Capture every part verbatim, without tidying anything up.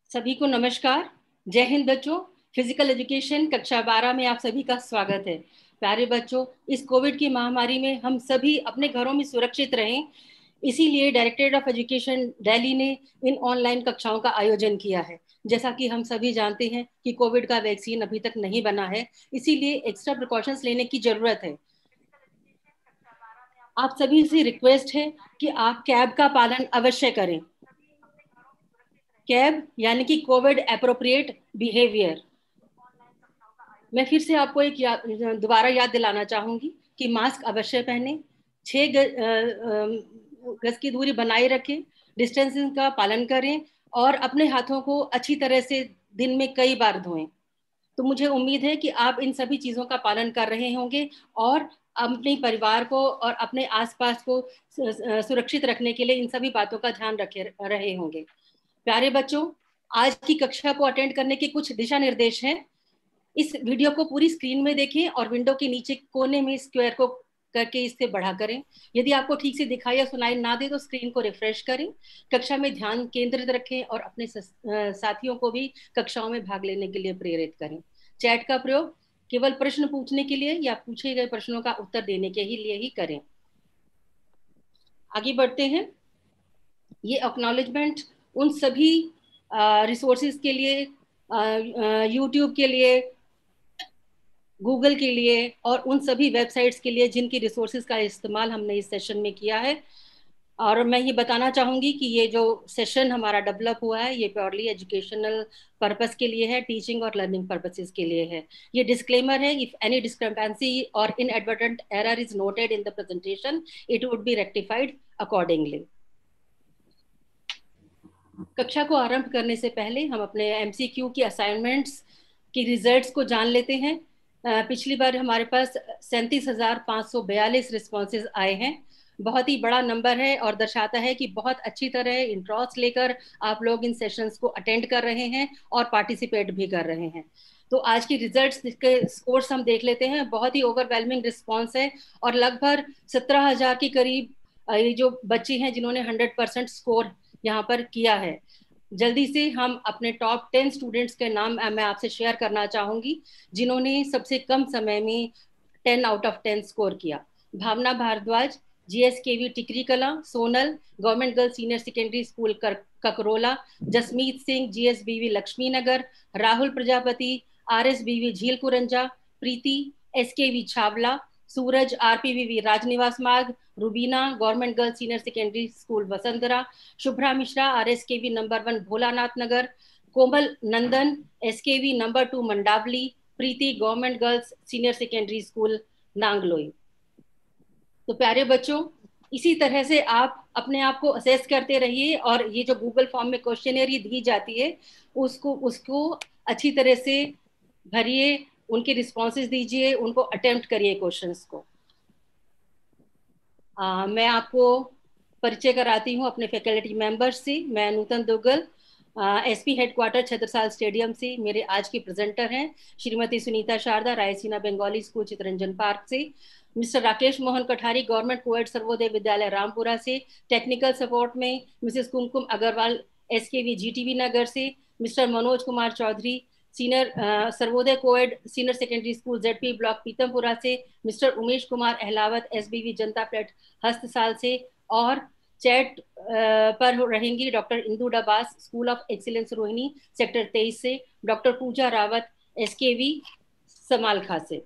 सभी को नमस्कार। जय हिंद बच्चों। फिजिकल एजुकेशन कक्षा बारह में आप सभी का स्वागत है। प्यारे बच्चों, इस कोविड की महामारी में हम सभी अपने घरों में सुरक्षित रहें, इसीलिए डायरेक्टरेट ऑफ एजुकेशन दिल्ली ने इन ऑनलाइन कक्षाओं का आयोजन किया है। जैसा कि हम सभी जानते हैं कि कोविड का वैक्सीन अभी तक नहीं बना है, इसीलिए एक्स्ट्रा प्रिकॉशंस लेने की जरूरत है। आप सभी से रिक्वेस्ट है कि आप कैब का पालन अवश्य करें। कैब यानी कि कोविड एप्रोप्रिएट बिहेवियर। मैं फिर से आपको एक या, दोबारा याद दिलाना चाहूंगी कि मास्क अवश्य पहने, छह गज की दूरी बनाए रखें, डिस्टेंसिंग का पालन करें और अपने हाथों को अच्छी तरह से दिन में कई बार धोएं। तो मुझे उम्मीद है कि आप इन सभी चीजों का पालन कर रहे होंगे और अपने परिवार को और अपने आसपास को सुरक्षित रखने के लिए इन सभी बातों का ध्यान रखे रहे होंगे। प्यारे बच्चों, आज की कक्षा को अटेंड करने के कुछ दिशा निर्देश हैं। इस वीडियो को पूरी स्क्रीन में देखें और विंडो के नीचे कोने में स्क्वायर को करके इससे बढ़ा करें। यदि आपको ठीक से दिखाई या सुनाई ना दे तो स्क्रीन को रिफ्रेश करें। कक्षा में ध्यान केंद्रित रखें और अपने साथियों को भी कक्षाओं में भाग लेने के लिए प्रेरित करें। चैट का प्रयोग केवल प्रश्न पूछने के लिए या पूछे गए प्रश्नों का उत्तर देने के ही लिए ही करें। आगे बढ़ते हैं। ये एक्नॉलेजमेंट उन सभी रिसोर्सेज के लिए, यूट्यूब के लिए, गूगल के लिए और उन सभी वेबसाइट्स के लिए जिनकी रिसोर्सेज का इस्तेमाल हमने इस सेशन में किया है। और मैं ये बताना चाहूंगी कि ये जो सेशन हमारा डेवलप हुआ है ये प्योरली एजुकेशनल पर्पस के लिए है, टीचिंग और लर्निंग पर्पसेस के लिए है। ये डिस्क्लेमर है, if any discrepancy or inadvertent error is noted in the presentation it would be rectified accordingly. कक्षा को आरंभ करने से पहले हम अपने एमसीक्यू की असाइनमेंट्स की रिजल्ट्स को जान लेते हैं। पिछली बार हमारे पास सैंतीस हजार पाँच सौ बयालीस रिस्पॉन्सेज आए हैं। बहुत ही बड़ा नंबर है और दर्शाता है कि बहुत अच्छी तरह इंटरेस्ट लेकर आप लोग इन सेशंस को अटेंड कर रहे हैं और पार्टिसिपेट भी कर रहे हैं। तो आज की रिजल्ट्स के स्कोर्स हम देख लेते हैं। बहुत ही ओवरवेलमिंग रिस्पॉन्स है और लगभग सत्रह हजार के करीब ये जो बच्चे हैं जिन्होंने हंड्रेड परसेंट स्कोर यहाँ पर किया है। जल्दी से हम अपने टॉप टेन स्टूडेंट्स के नाम मैं आपसे शेयर करना चाहूंगी जिन्होंने सबसे कम समय में ten out of ten score किया। Bhavna Bharadwaj, GSKV Tikri Kala, Sonal government girls senior secondary school Kakrola, Jasmeet Singh GSBV Laxmi Nagar, Rahul Prajapati RSBV Jheel Kuranja, Preeti SKV Chhawla, Suraj RPVV Rajniwas Marg, Rubina government girls senior secondary school Vasantra, Shubhra Mishra RSKV number one Bholanath Nagar, Komal Nandan SKV number two Mandawali, Preeti government girls senior secondary school Nangloi. तो प्यारे बच्चों, इसी तरह से आप अपने आप को असेस करते रहिए और ये जो गूगल फॉर्म में क्वेश्चनरी दी जाती है उसको उसको अच्छी तरह से भरिए, उनके रिस्पॉन्सेज दीजिए, उनको अटेम्प्ट करिए क्वेश्चंस को। आ, मैं आपको परिचय कराती हूँ अपने फैकल्टी मेंबर्स से। मैं Nutan Duggal, SP headquarter Chhatrasal stadium से। मेरे आज के प्रेजेंटर हैं श्रीमती सुनीता शारदा, रायसीना बंगाली स्कूल चितरंजन पार्क से। Mister Rakesh Mohan Kathari, government coed Sarvodaya Vidyalaya Rampura से। टेक्निकल सपोर्ट में Mrs Kumkum Agarwal, SKV GTB Nagar से। Mister Manoj Kumar Chaudhary, senior Sarvodaya coed senior secondary school ZP block Pitampura से। Mister Umesh Kumar Ahlawat, SBV Janta flat Hastsal से। और चैट पर रहेंगी doctor Indu Dabas, school of excellence Rohini sector तेईस से। डॉक्टर पूजा रावत, एसकेवी समालखा से।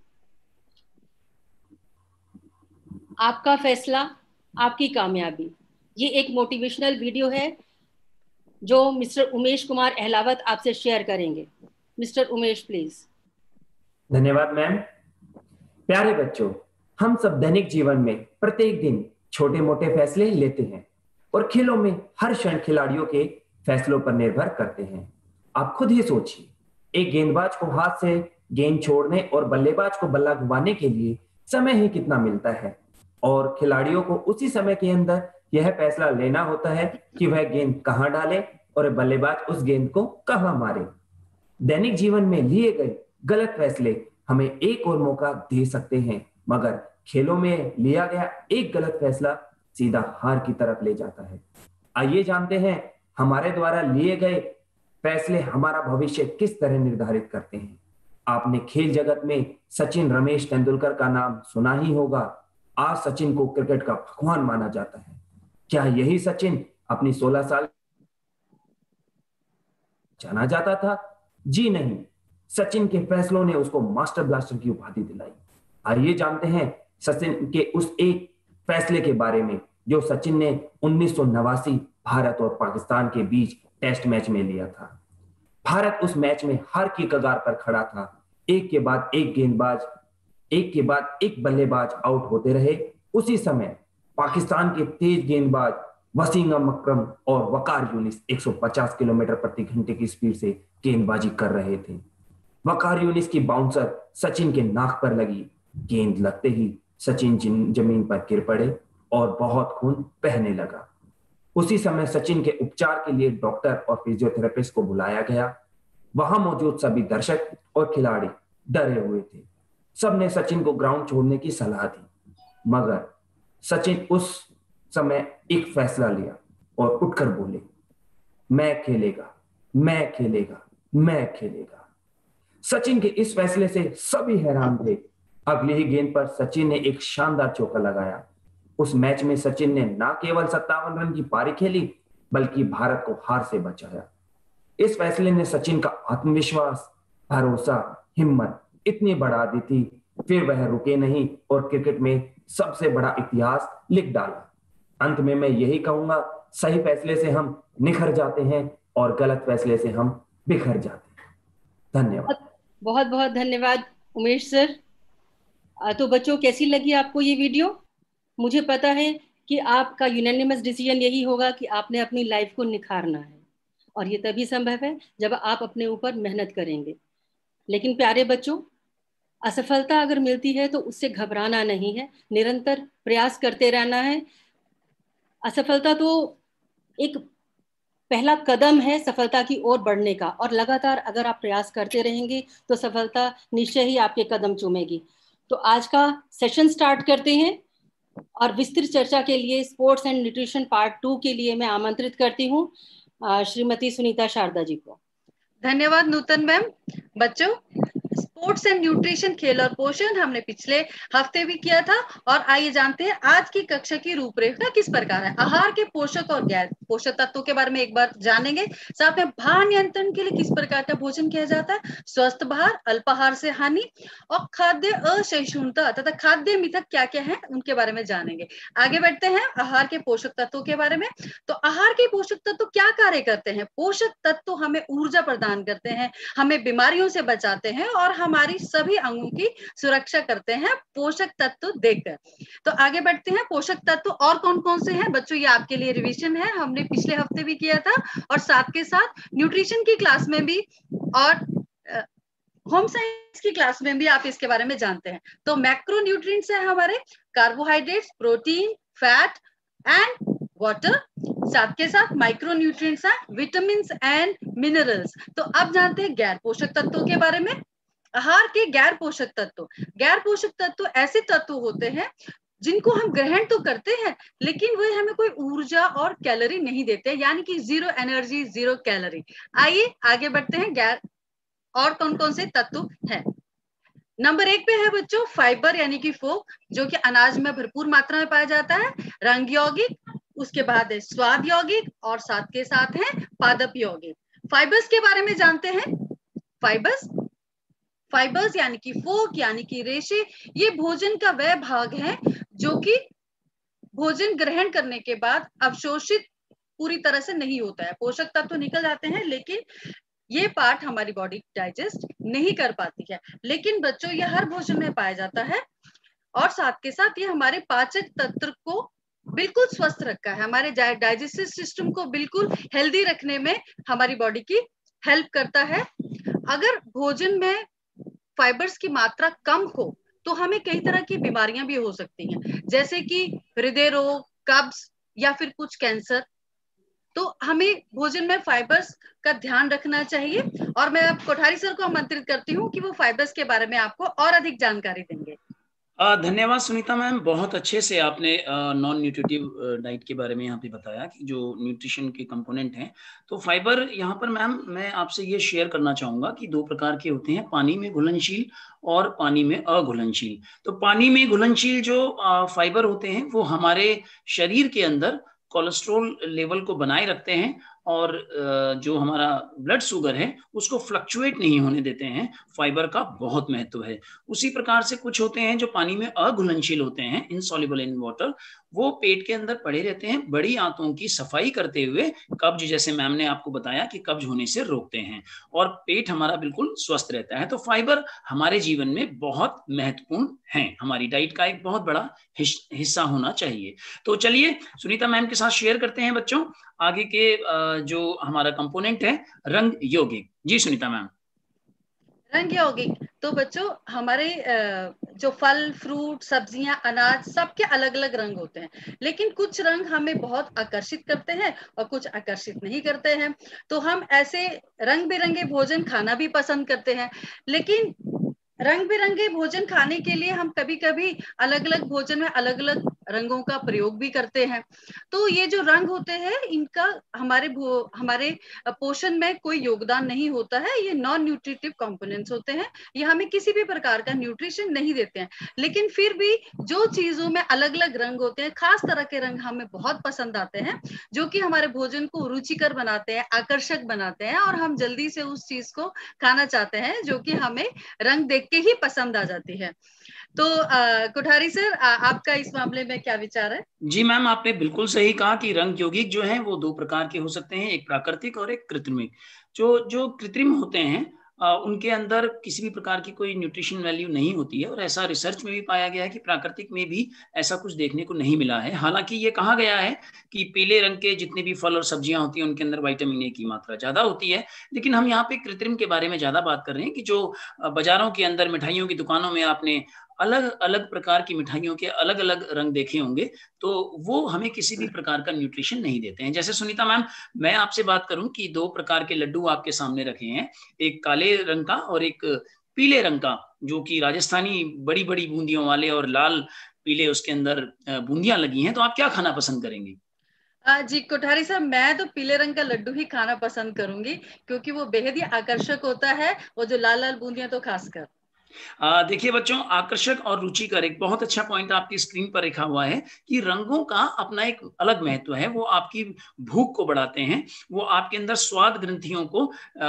आपका फैसला, आपकी कामयाबी। ये एक मोटिवेशनल वीडियो है जो मिस्टर उमेश कुमार अहलावत आपसे शेयर करेंगे। Mister Umesh please. धन्यवाद मैम। प्यारे बच्चों, हम सब दैनिक जीवन में प्रत्येक दिन छोटे मोटे फैसले लेते हैं और खेलों में हर क्षण खिलाड़ियों के फैसलों पर निर्भर करते हैं। आप खुद ही सोचिए, एक गेंदबाज को हाथ से गेंद छोड़ने और बल्लेबाज को बल्ला घुमाने के लिए समय ही कितना मिलता है और खिलाड़ियों को उसी समय के अंदर यह फैसला लेना होता है कि वह गेंद कहां डाले और बल्लेबाज उस गेंद को कहां मारे। दैनिक जीवन में लिए गए गलत फैसले हमें एक और मौका दे सकते हैं, मगर खेलों में लिया गया एक गलत फैसला सीधा हार की तरफ ले जाता है। आइए जानते हैं हमारे द्वारा लिए गए फैसले हमारा भविष्य किस तरह निर्धारित करते हैं। आपने खेल जगत में सचिन रमेश तेंदुलकर का नाम सुना ही होगा। आज सचिन को क्रिकेट का भगवान माना जाता है। क्या यही सचिन अपनी सोलह साल जाना जाता था? जी नहीं, सचिन के फैसलों ने उसको मास्टर ब्लास्टर की उपाधि दिलाई। आइए जानते हैं सचिन के उस एक फैसले के बारे में जो सचिन ने उन्नीस सौ नवासी भारत और पाकिस्तान के बीच टेस्ट मैच में लिया था। भारत उस मैच में हार की कगार पर खड़ा था। एक के बाद एक गेंदबाज, एक के बाद एक बल्लेबाज आउट होते रहे। उसी समय पाकिस्तान के तेज गेंदबाज वसीम अकरम और वकार यूनिस एक सौ पचास किलोमीटर प्रति घंटे की स्पीड से गेंदबाजी कर रहे थे। वकार यूनिस की बाउंसर सचिन के नाक पर लगी। गेंद लगते ही सचिन जमीन पर गिर पड़े और बहुत खून बहने लगा। उसी समय सचिन के उपचार के लिए डॉक्टर और फिजियोथेरेपिस्ट को बुलाया गया। वहां मौजूद सभी दर्शक और खिलाड़ी डरे हुए थे। सबने सचिन को ग्राउंड छोड़ने की सलाह दी, मगर सचिन उस समय एक फैसला लिया और उठकर बोले, मैं खेलेगा, मैं खेलेगा, मैं खेलेगा। सचिन के इस फैसले से सभी हैरान थे। अगली ही गेंद पर सचिन ने एक शानदार चौका लगाया। उस मैच में सचिन ने न केवल सत्तावन रन की पारी खेली, बल्कि भारत को हार से बचाया। इस फैसले ने सचिन का आत्मविश्वास, भरोसा, हिम्मत इतनी बढ़ा दी थी, फिर वह रुके नहीं और क्रिकेट में सबसे बड़ा इतिहास लिख डाला। अंत में मैं यही कहूंगा, सही फैसले से हम निखर जाते हैं और गलत फैसले से हम बिखर जाते हैं। धन्यवाद। बहुत बहुत धन्यवाद उमेश सर। तो बच्चों, कैसी लगी आपको ये वीडियो? मुझे पता है कि आपका यूनानिमस डिसीजन यही होगा कि आपने अपनी लाइफ को निखारना है, और ये तभी संभव है जब आप अपने ऊपर मेहनत करेंगे। लेकिन प्यारे बच्चों, असफलता अगर मिलती है तो उससे घबराना नहीं है, निरंतर प्रयास करते रहना है। असफलता तो एक पहला कदम है सफलता की ओर बढ़ने का, और लगातार अगर आप प्रयास करते रहेंगे तो सफलता निश्चय ही आपके कदम चूमेगी। तो आज का सेशन स्टार्ट करते हैं, और विस्तृत चर्चा के लिए sports and nutrition part two के लिए मैं आमंत्रित करती हूँ श्रीमती सुनीता शारदा जी को। धन्यवाद नूतन मैम। बच्चों, स्पोर्ट्स एंड न्यूट्रिशन, खेल और पोषण हमने पिछले हफ्ते भी किया था, और आइए जानते हैं आज की कक्षा की रूपरेखा किस प्रकार है। आहार के पोषक और गैर पोषक तत्वों के बारे में एक बार जानेंगे। साथ में भार नियंत्रण के लिए किस प्रकार का भोजन किया जाता है, स्वस्थ भार, अल्पाहार से हानि और खाद्य असहिष्णुता तथा खाद्य मिथक क्या क्या है उनके बारे में जानेंगे। आगे बढ़ते हैं आहार के पोषक तत्वों के बारे में। तो आहार के पोषक तत्व क्या कार्य करते हैं? पोषक तत्व हमें ऊर्जा प्रदान करते हैं, हमें बीमारियों से बचाते हैं और हमारी सभी अंगों की सुरक्षा करते हैं पोषक तत्व देकर। तो आगे बढ़ते हैं, पोषक तत्व और कौन कौन से हैं बच्चों, ये आपके लिए रिवीजन है, हमने पिछले हफ्ते भी किया था, और साथ के साथ न्यूट्रिशन की क्लास में भी और होम साइंस की क्लास में भी आप इसके बारे में जानते हैं। तो मैक्रो न्यूट्रिएंट्स है हमारे carbohydrates, protein, fat and water. साथ के साथ माइक्रो न्यूट्रिएंट्स हैं विटामिन एंड मिनरल्स। तो अब जानते हैं गैर पोषक तत्वों के बारे में। आहार के गैर पोषक तत्व, गैर पोषक तत्व ऐसे तत्व होते हैं जिनको हम ग्रहण तो करते हैं लेकिन वे हमें कोई ऊर्जा और कैलोरी नहीं देते, यानी कि जीरो एनर्जी जीरो कैलोरी। आइए आगे बढ़ते हैं, गैर और कौन कौन से तत्व हैं। नंबर एक पे है बच्चों फाइबर यानी कि फोक, जो कि अनाज में भरपूर मात्रा में पाया जाता है। रंग यौगिक, उसके बाद है स्वाद यौगिक, और साथ के साथ है पादप यौगिक। फाइबर्स के बारे में जानते हैं। फाइबर्स फाइबर्स यानी कि फोक यानी कि रेशे, ये भोजन का वह भाग है जो कि भोजन ग्रहण करने के बाद अवशोषित पूरी तरह से नहीं होता है। पोषक तत्व तो निकल जाते हैं लेकिन ये पार्ट हमारी बॉडी डाइजेस्ट नहीं कर पाती है। लेकिन बच्चों ये हर भोजन में पाया जाता है, और साथ के साथ ये हमारे पाचक तंत्र को बिल्कुल स्वस्थ रखा है, हमारे डाइजेस्टिव सिस्टम को बिल्कुल हेल्दी रखने में हमारी बॉडी की हेल्प करता है। अगर भोजन में फाइबर्स की मात्रा कम हो तो हमें कई तरह की बीमारियां भी हो सकती हैं, जैसे कि हृदय रोग, कब्ज या फिर कुछ कैंसर। तो हमें भोजन में फाइबर्स का ध्यान रखना चाहिए, और मैं अब कोठारी सर को आमंत्रित करती हूँ कि वो फाइबर्स के बारे में आपको और अधिक जानकारी देंगे। धन्यवाद सुनीता मैम, बहुत अच्छे से आपने नॉन न्यूट्रिटिव डाइट के बारे में यहाँ पे बताया कि जो न्यूट्रिशन के कंपोनेंट हैं। तो फाइबर यहाँ पर मैम मैं आपसे ये शेयर करना चाहूँगा कि दो प्रकार के होते हैं, पानी में घुलनशील और पानी में अघुलनशील। तो पानी में घुलनशील जो फाइबर होते हैं वो हमारे शरीर के अंदर कोलेस्ट्रॉल लेवल को बनाए रखते हैं और जो हमारा ब्लड शुगर है उसको फ्लक्चुएट नहीं होने देते हैं। फाइबर का बहुत महत्व है। उसी प्रकार से कुछ होते हैं जो पानी में अघुलनशील होते हैं, इनसॉल्युबल इन वाटर, वो पेट के अंदर पड़े रहते हैं, बड़ी आंतों की सफाई करते हुए कब्ज, जैसे मैम ने आपको बताया कि कब्ज होने से रोकते हैं और पेट हमारा बिल्कुल स्वस्थ रहता है। तो फाइबर हमारे जीवन में बहुत महत्वपूर्ण है, हमारी डाइट का एक बहुत बड़ा हिस्सा होना चाहिए। तो चलिए सुनीता मैम के साथ शेयर करते हैं बच्चों आगे के जो हमारा कंपोनेंट है, रंग यौगिक। जी सुनीता मैम। रंग यौगिक, तो बच्चों हमारे जो फल, फ्रूट, सब्जियां, अनाज, सबके अलग अलग रंग होते हैं, लेकिन कुछ रंग हमें बहुत आकर्षित करते हैं और कुछ आकर्षित नहीं करते हैं। तो हम ऐसे रंग बिरंगे भोजन खाना भी पसंद करते हैं, लेकिन रंग बिरंगे भोजन खाने के लिए हम कभी कभी अलग अलग भोजन में अलग अलग रंगों का प्रयोग भी करते हैं। तो ये जो रंग होते हैं इनका हमारे हमारे पोषण में कोई योगदान नहीं होता है। ये नॉन न्यूट्रिटिव कंपोनेंट्स होते हैं, ये हमें किसी भी प्रकार का न्यूट्रिशन नहीं देते हैं। लेकिन फिर भी जो चीजों में अलग अलग रंग होते हैं, खास तरह के रंग हमें बहुत पसंद आते हैं, जो कि हमारे भोजन को रुचिकर बनाते हैं, आकर्षक बनाते हैं और हम जल्दी से उस चीज को खाना चाहते हैं जो कि हमें रंग देख के ही पसंद आ जाती है। तो कोठारी सर, आ, आपका इस मामले में क्या विचार है? जी मैम, आपने बिल्कुल सही कहा कि रंग यौगिक जो हैं वो दो प्रकार के हो सकते हैं, एक प्राकृतिक और एक कृत्रिम। जो जो कृत्रिम होते हैं आ, उनके अंदर किसी भी प्रकार की कोई न्यूट्रिशन वैल्यू नहीं होती है और ऐसा रिसर्च में भी पाया गया है कि प्राकृतिक में भी ऐसा कुछ देखने को नहीं मिला है। हालांकि ये कहा गया है कि पीले रंग के जितने भी फल और सब्जियां होती हैं उनके अंदर विटामिन ए की मात्रा ज्यादा होती है। लेकिन हम यहाँ पे कृत्रिम के बारे में ज्यादा बात कर रहे हैं कि जो बाजारों के अंदर मिठाइयों की दुकानों में आपने अलग अलग प्रकार की मिठाइयों के अलग अलग रंग देखे होंगे, तो वो हमें किसी भी प्रकार का न्यूट्रिशन नहीं देते हैं। जैसे सुनीता मैम, मैं आपसे बात करूं कि दो प्रकार के लड्डू आपके सामने रखे हैं, एक काले रंग का और एक पीले रंग का, जो कि राजस्थानी बड़ी बड़ी बूंदियों वाले और लाल पीले उसके अंदर बूंदियां लगी हैं। तो आप क्या खाना पसंद करेंगे? जी कोठारी साहब, मैं तो पीले रंग का लड्डू ही खाना पसंद करूंगी, क्योंकि वो बेहद ही आकर्षक होता है, वो जो लाल लाल बूंदियां तो खासकर। देखिए बच्चों, आकर्षक और रुचिकर, एक बहुत अच्छा पॉइंट आपकी स्क्रीन पर लिखा हुआ है कि रंगों का अपना एक अलग महत्व है। वो आपकी भूख को बढ़ाते हैं, वो आपके अंदर स्वाद ग्रंथियों को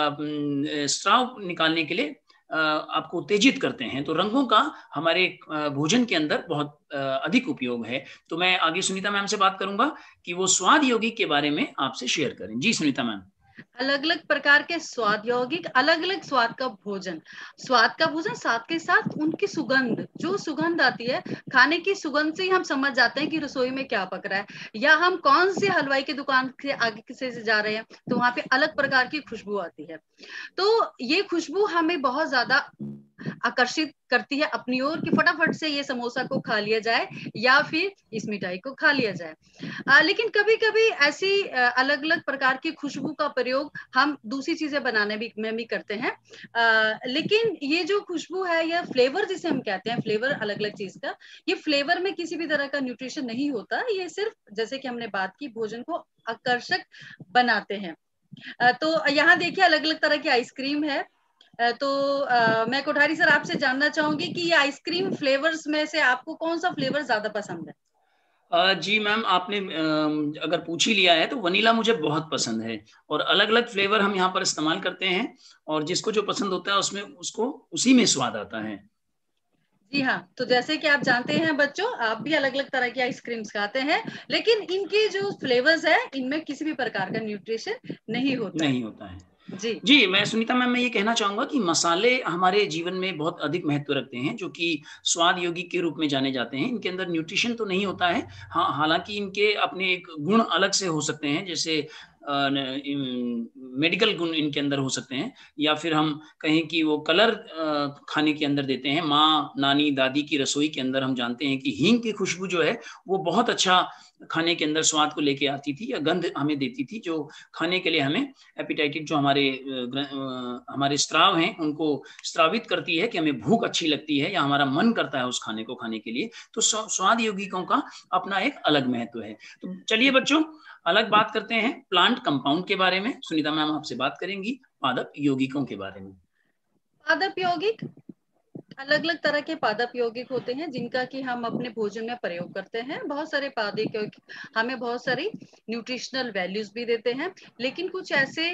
स्राव निकालने के लिए आपको उत्तेजित करते हैं। तो रंगों का हमारे भोजन के अंदर बहुत अधिक उपयोग है। तो मैं आगे सुनीता मैम से बात करूंगा कि वो स्वाद यौगिक के बारे में आपसे शेयर करें। जी सुनीता मैम। अलग अलग प्रकार के स्वाद यौगिक, अलग अलग स्वाद का भोजन, स्वाद का भोजन, साथ के साथ उनकी सुगंध, जो सुगंध आती है खाने की सुगंध से ही हम समझ जाते हैं कि रसोई में क्या पक रहा है, या हम कौन से हलवाई की दुकान से आगे से जा रहे हैं तो वहां पे अलग प्रकार की खुशबू आती है। तो ये खुशबू हमें बहुत ज्यादा आकर्षित करती है अपनी ओर कि फटाफट से ये समोसा को खा लिया जाए या फिर इस मिठाई को खा लिया जाए। आ, लेकिन कभी कभी ऐसी अलग अलग प्रकार की खुशबू का प्रयोग हम दूसरी चीजें बनाने भी में भी करते हैं। आ, लेकिन ये जो खुशबू है, यह फ्लेवर जिसे हम कहते हैं, फ्लेवर अलग अलग चीज का, ये फ्लेवर में किसी भी तरह का न्यूट्रिशन नहीं होता। ये सिर्फ जैसे कि हमने बात की, भोजन को आकर्षक बनाते हैं। आ, तो यहाँ देखिए अलग अलग तरह की आइसक्रीम है। तो आ, मैं कोठारी सर आपसे जानना चाहूंगी कि ये आइसक्रीम फ्लेवर्स में से आपको कौन सा फ्लेवर ज्यादा पसंद है? जी मैम, आपने अगर पूछ ही लिया है तो वनीला मुझे बहुत पसंद है और अलग अलग फ्लेवर हम यहाँ पर इस्तेमाल करते हैं और जिसको जो पसंद होता है उसमें उसको उसी में स्वाद आता है। जी हाँ, तो जैसे कि आप जानते हैं बच्चों, आप भी अलग अलग तरह की आइसक्रीम्स खाते हैं, लेकिन इनके जो फ्लेवर्स है इनमें किसी भी प्रकार का न्यूट्रिशन नहीं होता नहीं होता है। जी जी मैं सुनीता मैम मैं ये कहना चाहूंगा कि मसाले हमारे जीवन में बहुत अधिक महत्व रखते हैं, जो कि स्वाद यौगिक के रूप में जाने जाते हैं। इनके अंदर न्यूट्रिशन तो नहीं होता है, हाँ, हालांकि इनके अपने एक गुण अलग से हो सकते हैं, जैसे मेडिकल गुण इनके अंदर हो सकते हैं, या फिर हम कहें कि वो कलर खाने के अंदर देते हैं। माँ, नानी, दादी की रसोई के अंदर हम जानते हैं कि हींग की खुशबू जो है वो बहुत अच्छा खाने के अंदर स्वाद को लेके आती थी या गंध हमें देती थी, जो खाने के लिए हमें एपिटाइटिक जो हमारे हमारे स्त्राव हैं उनको स्त्रावित करती है कि हमें भूख अच्छी लगती है या हमारा मन करता है उस खाने को खाने के लिए। तो स्वाद यौगिकों का अपना एक अलग महत्व है। तो चलिए बच्चों, अलग बात करते हैं प्लांट कंपाउंड के बारे में। सुनीता मैम आपसे बात करेंगी पादप यौगिकों के बारे में। पादप यौगिक अलग अलग तरह के पादप यौगिक होते हैं जिनका कि हम अपने भोजन में प्रयोग करते हैं। बहुत सारे पादप यौगिक हमें बहुत सारी न्यूट्रिशनल वैल्यूज भी देते हैं, लेकिन कुछ ऐसे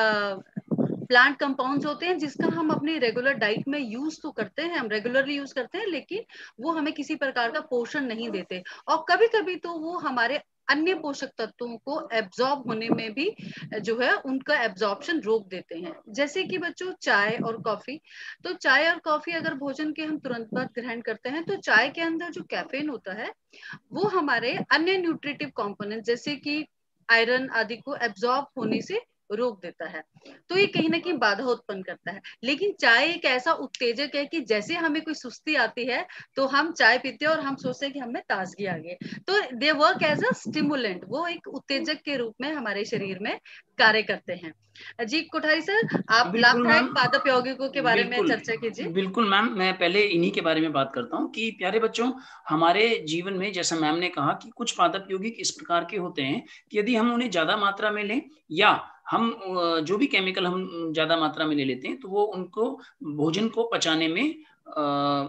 प्लांट कंपाउंड्स होते हैं जिसका हम अपनी रेगुलर डाइट में यूज तो करते हैं, हम रेगुलरली यूज करते हैं, लेकिन वो हमें किसी प्रकार का पोषण नहीं देते और कभी कभी तो वो हमारे अन्य पोषक तत्वों को एब्जॉर्ब होने में भी जो है उनका एब्जॉर्प्शन रोक देते हैं। जैसे कि बच्चों चाय और कॉफी, तो चाय और कॉफी अगर भोजन के हम तुरंत बाद ग्रहण करते हैं तो चाय के अंदर जो कैफीन होता है वो हमारे अन्य न्यूट्रिटिव कंपोनेंट जैसे कि आयरन आदि को एब्जॉर्ब होने से रोक देता है, तो ये कहीं ना कहीं बाधा उत्पन्न करता है। लेकिन चाय एक ऐसा उत्तेजक है कि जैसे हमें कोई सुस्ती आती है तो हम चाय पीते हैं और हम सोचते हैं कि हमें ताजगी आ गई, तो they work as a stimulant, वो एक उत्तेजक के रूप में हमारे शरीर में कार्य करते हैं। जी कोठारी सर, आप लाभदायक पादप यौगिकों के बारे में चर्चा कीजिए। बिल्कुल मैम, मैं पहले इन्हीं के बारे में बात करता हूँ कि प्यारे बच्चों, हमारे जीवन में जैसा मैम ने कहा कि कुछ पादप यौगिक इस प्रकार के होते हैं कि यदि हम उन्हें ज्यादा मात्रा में लें या हम जो भी केमिकल हम ज्यादा मात्रा में ले लेते हैं तो वो उनको भोजन को पचाने में आ,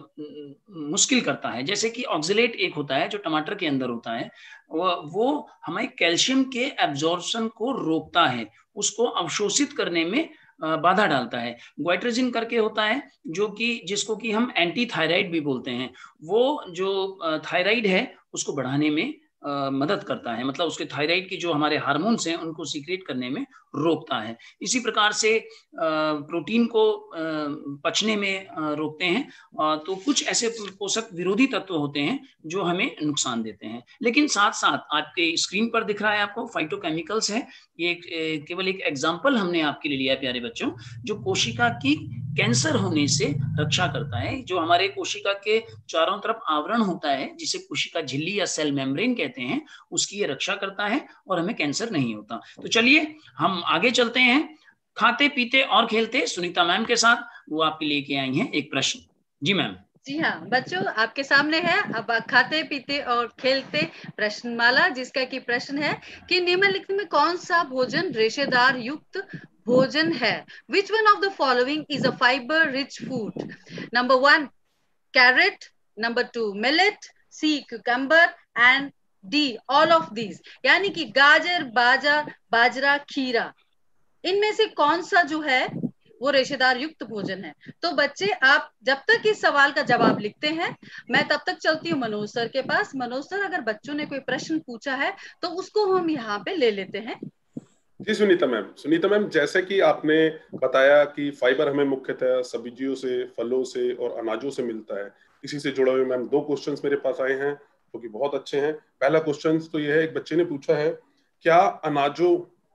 मुश्किल करता है। जैसे कि ऑक्सलेट एक होता है जो टमाटर के अंदर होता है, वो, वो हमें कैल्शियम के एब्जॉर्प्शन को रोकता है, उसको अवशोषित करने में बाधा डालता है। ग्वाइट्रोजिन करके होता है जो कि जिसको कि हम एंटी थायराइड भी बोलते हैं, वो जो थायराइड है उसको बढ़ाने में आ, मदद करता है, मतलब उसके थायराइड की जो हमारे हार्मोन्स हैं उनको सीक्रेट करने में रोकता है। इसी प्रकार से आ, प्रोटीन को आ, पचने में आ, रोकते हैं। आ, तो कुछ ऐसे पोषक विरोधी तत्व होते हैं जो हमें नुकसान देते हैं। लेकिन साथ साथ आपके स्क्रीन पर दिख रहा है आपको फाइटोकेमिकल्स है, ये केवल एक एग्जाम्पल हमने आपके लिए लिया है प्यारे बच्चों, जो कोशिका की कैंसर होने से रक्षा करता है। जो हमारे कोशिका के चारों तरफ आवरण होता है जिसे कोशिका झिल्ली या सेल मेम्ब्रेन कहते हैं, उसकी ये रक्षा करता है और हमें कैंसर नहीं होता। तो चलिए हम आगे चलते हैं, खाते पीते और खेलते सुनीता मैम के साथ। वो आपके लेके आई हैं एक प्रश्न। जी मैम। जी हाँ बच्चों, आपके सामने है अब खाते पीते और खेलते प्रश्नमाला, जिसका की प्रश्न है कि निम्नलिखित में कौन सा भोजन रेशेदार युक्त भोजन है? Which one of the following is a fibre rich food? Number one carrot, number two millet, C cucumber and D all of these, यानी कि गाजर, बाजरा, बाजरा, खीरा, इनमें से कौन सा जो है वो रेशेदार युक्त भोजन है? तो बच्चे आप जब तक इस सवाल का जवाब लिखते हैं, मैं तब तक चलती हूँ मनोज सर के पास। मनोज सर, अगर बच्चों ने कोई प्रश्न पूछा है तो उसको हम यहाँ पे ले लेते हैं। जी सुनीता मैम, सुनीता मैम जैसे कि आपने बताया कि फाइबर हमें मुख्यतः सब्जियों से, फलों से और अनाजों से मिलता है, इसी से जुड़े हुए मैम दो क्वेश्चंस मेरे पास आए हैं जो कि बहुत अच्छे हैं। पहला क्वेश्चन तो यह है, एक बच्चे ने पूछा है, क्या अनाजों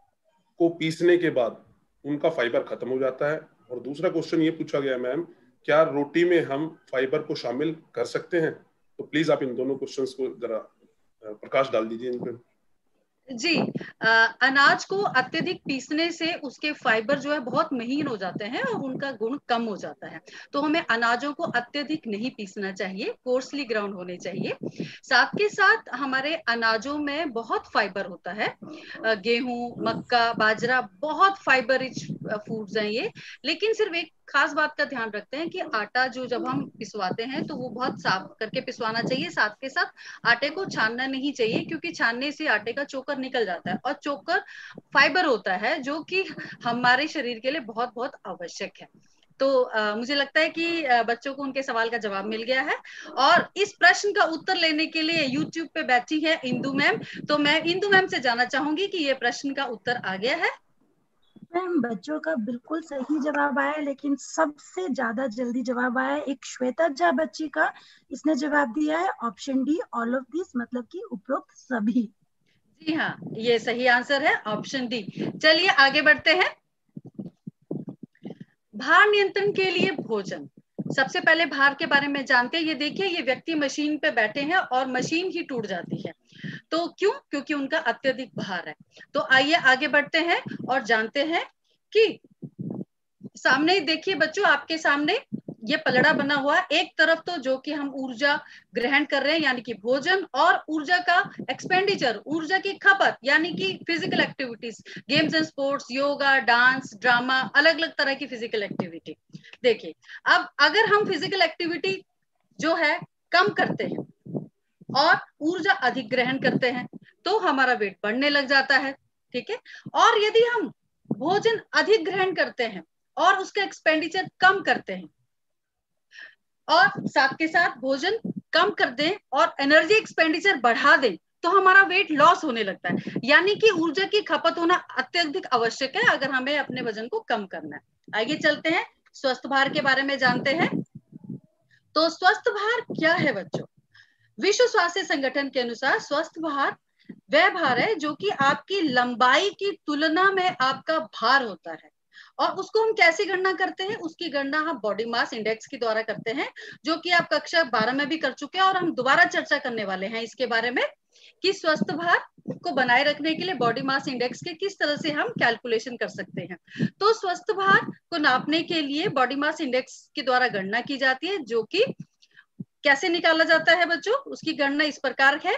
को पीसने के बाद उनका फाइबर खत्म हो जाता है? और दूसरा क्वेश्चन ये पूछा गया मैम, क्या रोटी में हम फाइबर को शामिल कर सकते हैं? तो प्लीज आप इन दोनों क्वेश्चंस को जरा प्रकाश डाल दीजिए इन पर। जी, आ, अनाज को अत्यधिक पीसने से उसके फाइबर जो है बहुत महीन हो जाते हैं और उनका गुण कम हो जाता है, तो हमें अनाजों को अत्यधिक नहीं पीसना चाहिए, कोर्सली ग्राउंड होने चाहिए। साथ के साथ हमारे अनाजों में बहुत फाइबर होता है, गेहूं, मक्का, बाजरा बहुत फाइबर रिच फूड्स हैं ये। लेकिन सिर्फ एक खास बात का ध्यान रखते हैं कि आटा जो जब हम पिसवाते हैं तो वो बहुत साफ करके पिसवाना चाहिए। साथ के साथ आटे को छानना नहीं चाहिए, क्योंकि छानने से आटे का चोकर निकल जाता है और चोकर फाइबर होता है जो कि हमारे शरीर के लिए बहुत बहुत आवश्यक है। तो आ, मुझे लगता है कि आ, बच्चों को उनके सवाल का जवाब मिल गया है। और इस प्रश्न का उत्तर लेने के लिए यूट्यूब पे बैठी है इंदु मैम, तो मैं इंदु मैम से जानना चाहूंगी कि ये प्रश्न का उत्तर आ गया है? मैम बच्चों का बिल्कुल सही जवाब आया, लेकिन सबसे ज्यादा जल्दी जवाब आया एक श्वेता झा बच्ची का। इसने जवाब दिया है option D all of this, मतलब कि उपरोक्त सभी। जी हाँ, ये सही आंसर है ऑप्शन डी। चलिए आगे बढ़ते हैं। भार नियंत्रण के लिए भोजन, सबसे पहले भार के बारे में जानते हैं। ये देखिए, ये व्यक्ति मशीन पे बैठे हैं और मशीन ही टूट जाती है, तो क्यों? क्योंकि उनका अत्यधिक भार है। तो आइए आगे बढ़ते हैं और जानते हैं कि सामने देखिए बच्चों, आपके सामने ये पलड़ा बना हुआ है। एक तरफ तो जो कि हम ऊर्जा ग्रहण कर रहे हैं यानी कि भोजन, और ऊर्जा का एक्सपेंडिचर, ऊर्जा की खपत यानी कि physical activities, games and sports, yoga, dance, drama, अलग अलग तरह की फिजिकल एक्टिविटी। देखिए अब अगर हम फिजिकल एक्टिविटी जो है कम करते हैं और ऊर्जा अधिक ग्रहण करते हैं तो हमारा वेट बढ़ने लग जाता है, ठीक है। और यदि हम भोजन अधिक ग्रहण करते हैं और उसका एक्सपेंडिचर कम करते हैं और साथ के साथ भोजन कम कर दें और एनर्जी एक्सपेंडिचर बढ़ा दें तो हमारा वेट लॉस होने लगता है। यानी कि ऊर्जा की खपत होना अत्यधिक आवश्यक है अगर हमें अपने वजन को कम करना है। आइए चलते हैं स्वस्थ भार के बारे में जानते हैं। तो स्वस्थ भार क्या है बच्चों? विश्व स्वास्थ्य संगठन के अनुसार स्वस्थ भार वह भार है जो कि आपकी लंबाई की तुलना में आपका भार होता है। और उसको हम कैसे गणना करते हैं? उसकी गणना हम बॉडी मास इंडेक्स के द्वारा करते हैं, जो कि आप कक्षा बारह में भी कर चुके हैं और हम दोबारा चर्चा करने वाले हैं इसके बारे में कि स्वस्थ भार को बनाए रखने के लिए बॉडी मास इंडेक्स के किस तरह से हम कैलकुलेशन कर सकते हैं। तो स्वस्थ भार को नापने के लिए बॉडी मास इंडेक्स के द्वारा गणना की जाती है, जो कि कैसे निकाला जाता है बच्चों? उसकी गणना इस प्रकार है।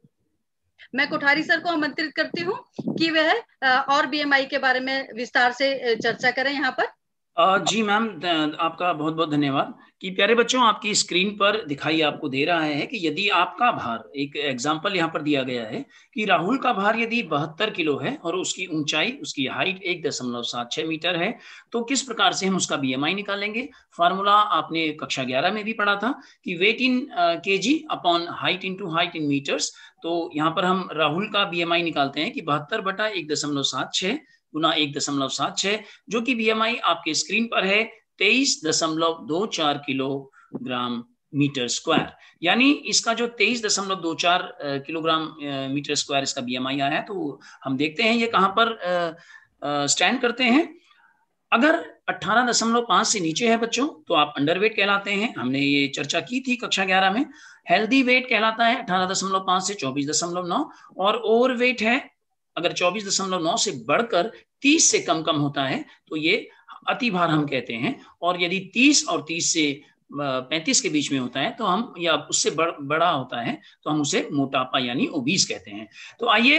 मैं कोठारी सर को आमंत्रित करती हूँ कि वह और बीएमआई के बारे में विस्तार से चर्चा करें यहाँ पर। जी मैम, आपका बहुत बहुत धन्यवाद। कि प्यारे बच्चों, आपकी स्क्रीन पर दिखाई आपको दे रहा है कि यदि आपका भार, एक एग्जांपल यहाँ पर दिया गया है कि राहुल का भार यदि बहत्तर किलो है और उसकी ऊंचाई, उसकी हाइट एक दशमलव सात छह मीटर है, तो किस प्रकार से हम उसका बीएमआई निकालेंगे? फार्मूला आपने कक्षा ग्यारह में भी पढ़ा था कि weight in kg upon height into height in metres. तो यहाँ पर हम राहुल का बीएमआई निकालते हैं कि बहत्तर बटा एक दशमलव सात छह गुना एक दशमलव सात छह, जो कि बीएमआई आपके स्क्रीन पर है तेईस दशमलव दो चार किलोग्राम मीटर स्क्वायर। यानी इसका जो तेईस दशमलव दो चार किलोग्राम मीटर स्क्वायर इसका बीएमआई आया है। तो हम देखते हैं ये कहां पर स्टैंड करते हैं। अगर अठारह दशमलव पाँच से नीचे है बच्चों तो आप अंडरवेट कहलाते हैं, हमने ये चर्चा की थी कक्षा ग्यारह में। हेल्दी वेट कहलाता है अठारह दशमलव पाँच से चौबीस दशमलव नौ, और ओवरवेट है अगर चौबीस दशमलव नौ से बढ़कर तीस से कम कम होता है तो ये अति भार हम कहते हैं। और यदि तीस और तीस से पैंतीस के बीच में होता है तो हम, या उससे बड़, बड़ा होता है तो हम उसे मोटापा यानी ओबीस कहते हैं। तो आइए,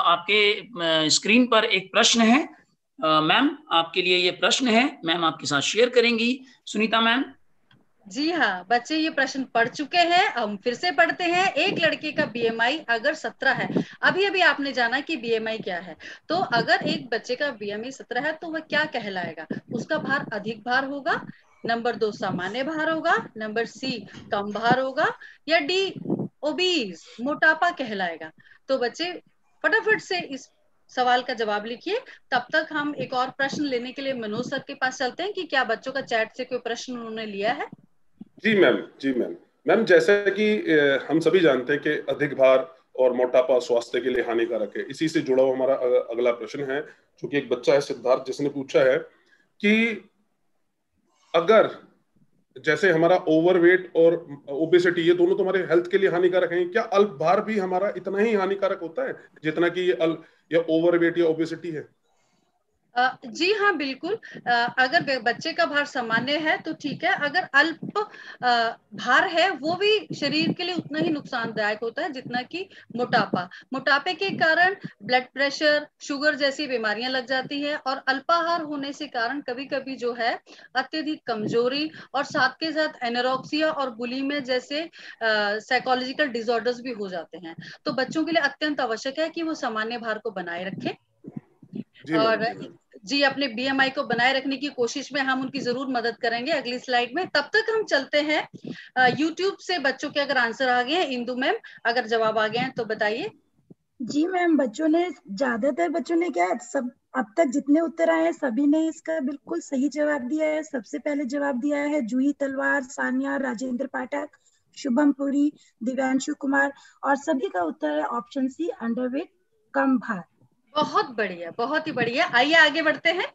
आपके स्क्रीन पर एक प्रश्न है मैम, आपके लिए ये प्रश्न है, मैम आपके साथ शेयर करेंगी। सुनीता मैम। जी हाँ बच्चे, ये प्रश्न पढ़ चुके हैं, हम फिर से पढ़ते हैं। एक लड़के का बीएमआई अगर सत्रह है, अभी अभी आपने जाना कि बीएमआई क्या है, तो अगर एक बच्चे का बीएमआई सत्रह है तो वह क्या कहलाएगा? उसका भार अधिक भार होगा, नंबर दो सामान्य भार होगा, नंबर सी कम भार होगा, या डी ओबीस मोटापा कहलाएगा? तो बच्चे फटाफट से इस सवाल का जवाब लिखिए। तब तक हम एक और प्रश्न लेने के लिए मनोज सर के पास चलते हैं कि क्या बच्चों का चैट से कोई प्रश्न उन्होंने लिया है। जी मैम, जी मैम। मैम जैसे कि हम सभी जानते हैं कि अधिक भार और मोटापा स्वास्थ्य के लिए हानिकारक है। इसी से जुड़ा हुआ हमारा अगला प्रश्न है, जो कि एक बच्चा है सिद्धार्थ, जिसने पूछा है कि अगर जैसे हमारा ओवरवेट और ओबेसिटी, ये दोनों तो हमारे हेल्थ के लिए हानिकारक हैं, क्या अल्प भार भी हमारा इतना ही हानिकारक होता है जितना कि ये अल्प या ओवरवेट या ओबेसिटी है? Uh, जी हाँ बिल्कुल। uh, अगर बच्चे का भार सामान्य है तो ठीक है, अगर अल्प uh, भार है वो भी शरीर के लिए उतना ही नुकसानदायक होता है जितना कि मोटापा। मोटापे के कारण ब्लड प्रेशर, शुगर जैसी बीमारियां लग जाती है, और अल्पाहार होने से कारण कभी कभी जो है अत्यधिक कमजोरी और साथ के साथ एनोरेक्सिया और बुलिमिया जैसे साइकोलॉजिकल uh, डिसऑर्डर्स भी हो जाते हैं। तो बच्चों के लिए अत्यंत आवश्यक है कि वो सामान्य भार को बनाए रखें। जी और जी, जी अपने बीएमआई को बनाए रखने की कोशिश में हम उनकी जरूर मदद करेंगे अगली स्लाइड में। तब तक हम चलते हैं यूट्यूब से बच्चों के अगर आंसर आ गए हैं। इंदु मैम अगर जवाब आ गए हैं तो बताइए। जी मैम, बच्चों ने, ज्यादातर बच्चों ने क्या, सब अब तक जितने उत्तर आए हैं सभी ने इसका बिल्कुल सही जवाब दिया है। सबसे पहले जवाब दिया है जूही तलवार, सानिया, राजेंद्र पाठक, शुभम पुरी, दिव्यांशु कुमार, और सभी का उत्तर है ऑप्शन सी, अंडरवेट, कम भार। बहुत बढ़िया, बहुत ही बढ़िया। आइए आगे बढ़ते हैं।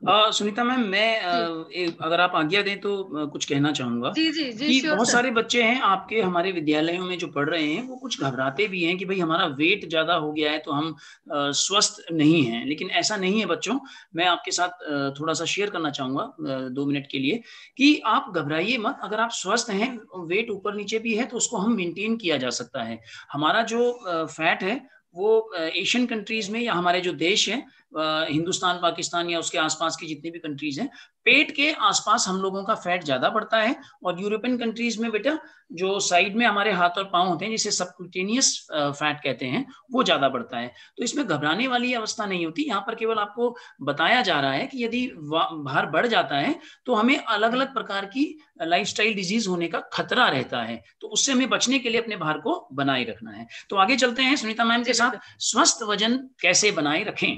Uh, सुनीता मैम, मैं uh, एक, अगर आप आज्ञा दें तो uh, कुछ कहना चाहूंगा। जी जी जी, कि बहुत सारे बच्चे हैं आपके हमारे विद्यालयों में जो पढ़ रहे हैं, वो कुछ घबराते भी हैं कि भाई हमारा वेट ज्यादा हो गया है तो हम uh, स्वस्थ नहीं हैं। लेकिन ऐसा नहीं है बच्चों, मैं आपके साथ uh, थोड़ा सा शेयर करना चाहूंगा uh, दो मिनट के लिए कि आप घबराइए मत। अगर आप स्वस्थ हैं, वेट ऊपर नीचे भी है, तो उसको हम मेंटेन किया जा सकता है। हमारा जो फैट है वो एशियन कंट्रीज में या हमारे जो देश हैं, हिंदुस्तान, पाकिस्तान या उसके आसपास की जितनी भी कंट्रीज हैं, पेट के आसपास हम लोगों का फैट ज्यादा बढ़ता है। और यूरोपियन कंट्रीज में बेटा जो साइड में हमारे हाथ और पांव होते हैं, जिसे सबक्यूटेनियस फैट कहते हैं, वो ज्यादा बढ़ता है। तो इसमें घबराने वाली अवस्था नहीं होती। यहाँ पर केवल आपको बताया जा रहा है कि यदि भार बढ़ जाता है तो हमें अलग अलग प्रकार की लाइफस्टाइल डिजीज होने का खतरा रहता है, तो उससे हमें बचने के लिए अपने भार को बनाए रखना है। तो आगे चलते हैं सुनीता मैम के साथ, स्वस्थ वजन कैसे बनाए रखें।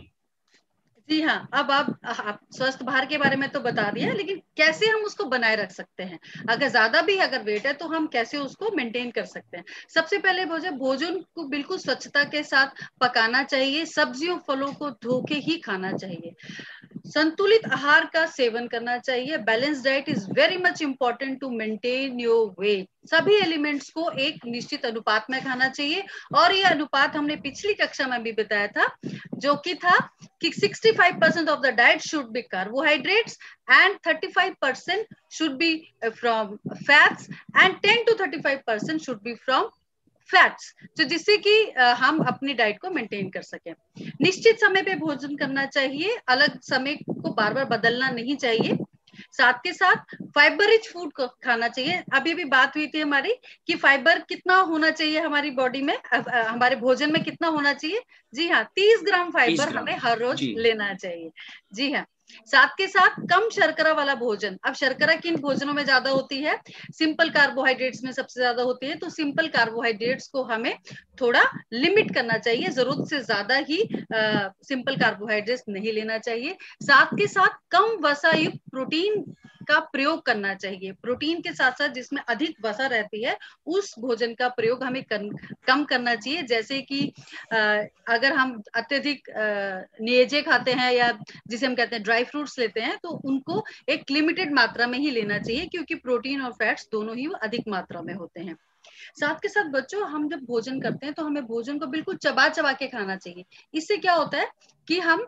जी हाँ, अब आप, आप स्वस्थ भार के बारे में तो बता दिया, लेकिन कैसे हम उसको बनाए रख सकते हैं। अगर ज्यादा भी अगर वेट है तो हम कैसे उसको मेंटेन कर सकते हैं। सबसे पहले भोजन भोजन को बिल्कुल स्वच्छता के साथ पकाना चाहिए। सब्जियों फलों को धो के ही खाना चाहिए। संतुलित आहार का सेवन करना चाहिए। Balance diet is very much important to maintain your weight. सभी एलिमेंट्स को एक निश्चित अनुपात में खाना चाहिए, और ये अनुपात हमने पिछली कक्षा में भी बताया था, जो कि था कि sixty-five percent of the diet should be carbohydrates and thirty-five percent should be from fats and ten to thirty-five percent should be from fats, तो जिससे कि हम अपनी डाइट को मेंटेन कर सकें। निश्चित समय पे भोजन करना चाहिए, अलग समय को बार बार बदलना नहीं चाहिए। साथ के साथ फाइबर रिच फूड को खाना चाहिए। अभी भी बात हुई थी हमारी कि फाइबर कितना होना चाहिए हमारी बॉडी में, हमारे भोजन में कितना होना चाहिए। जी हाँ, तीस ग्राम फाइबर हमें हर रोज लेना चाहिए। जी हाँ, साथ के साथ कम शर्करा वाला भोजन। अब शर्करा किन भोजनों में ज्यादा होती है? सिंपल कार्बोहाइड्रेट्स में सबसे ज्यादा होती है। तो सिंपल कार्बोहाइड्रेट्स को हमें थोड़ा लिमिट करना चाहिए, जरूरत से ज्यादा ही आ, सिंपल कार्बोहाइड्रेट्स नहीं लेना चाहिए। साथ के साथ कम वसा युक्त प्रोटीन का प्रयोग करना चाहिए। प्रोटीन के साथ साथ जिसमें अधिक वसा रहती है, उस भोजन का प्रयोग हमें कर, कम करना चाहिए। जैसे कि आ, अगर हम अत्यधिक नेजे खाते हैं या जिसे हम कहते हैं ड्राई फ्रूट्स लेते हैं, तो उनको एक लिमिटेड मात्रा में ही लेना चाहिए, क्योंकि प्रोटीन और फैट्स दोनों ही अधिक मात्रा में होते हैं। साथ के साथ बच्चों, हम जब भोजन करते हैं तो हमें भोजन को बिल्कुल चबा चबा के खाना चाहिए। इससे क्या होता है कि हम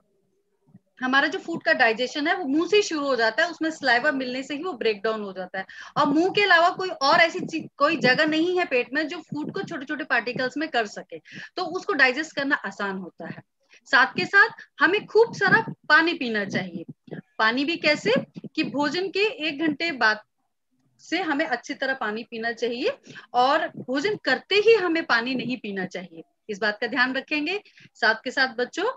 हमारा जो फूड का डाइजेशन है वो मुंह से शुरू हो जाता है, उसमें सलाइवा मिलने से ही वो ब्रेक डाउन हो जाता है। और मुंह के अलावा कोई और ऐसी चीज, कोई जगह नहीं है पेट में जो फूड को छोटे छोटे पार्टिकल्स में कर सके, तो उसको डाइजेस्ट करना आसान होता है। साथ के साथ हमें खूब सारा पानी पीना चाहिए। पानी भी कैसे कि भोजन के एक घंटे बाद से हमें अच्छी तरह पानी पीना चाहिए, और भोजन करते ही हमें पानी नहीं पीना चाहिए। इस बात का ध्यान रखेंगे। साथ के साथ बच्चों,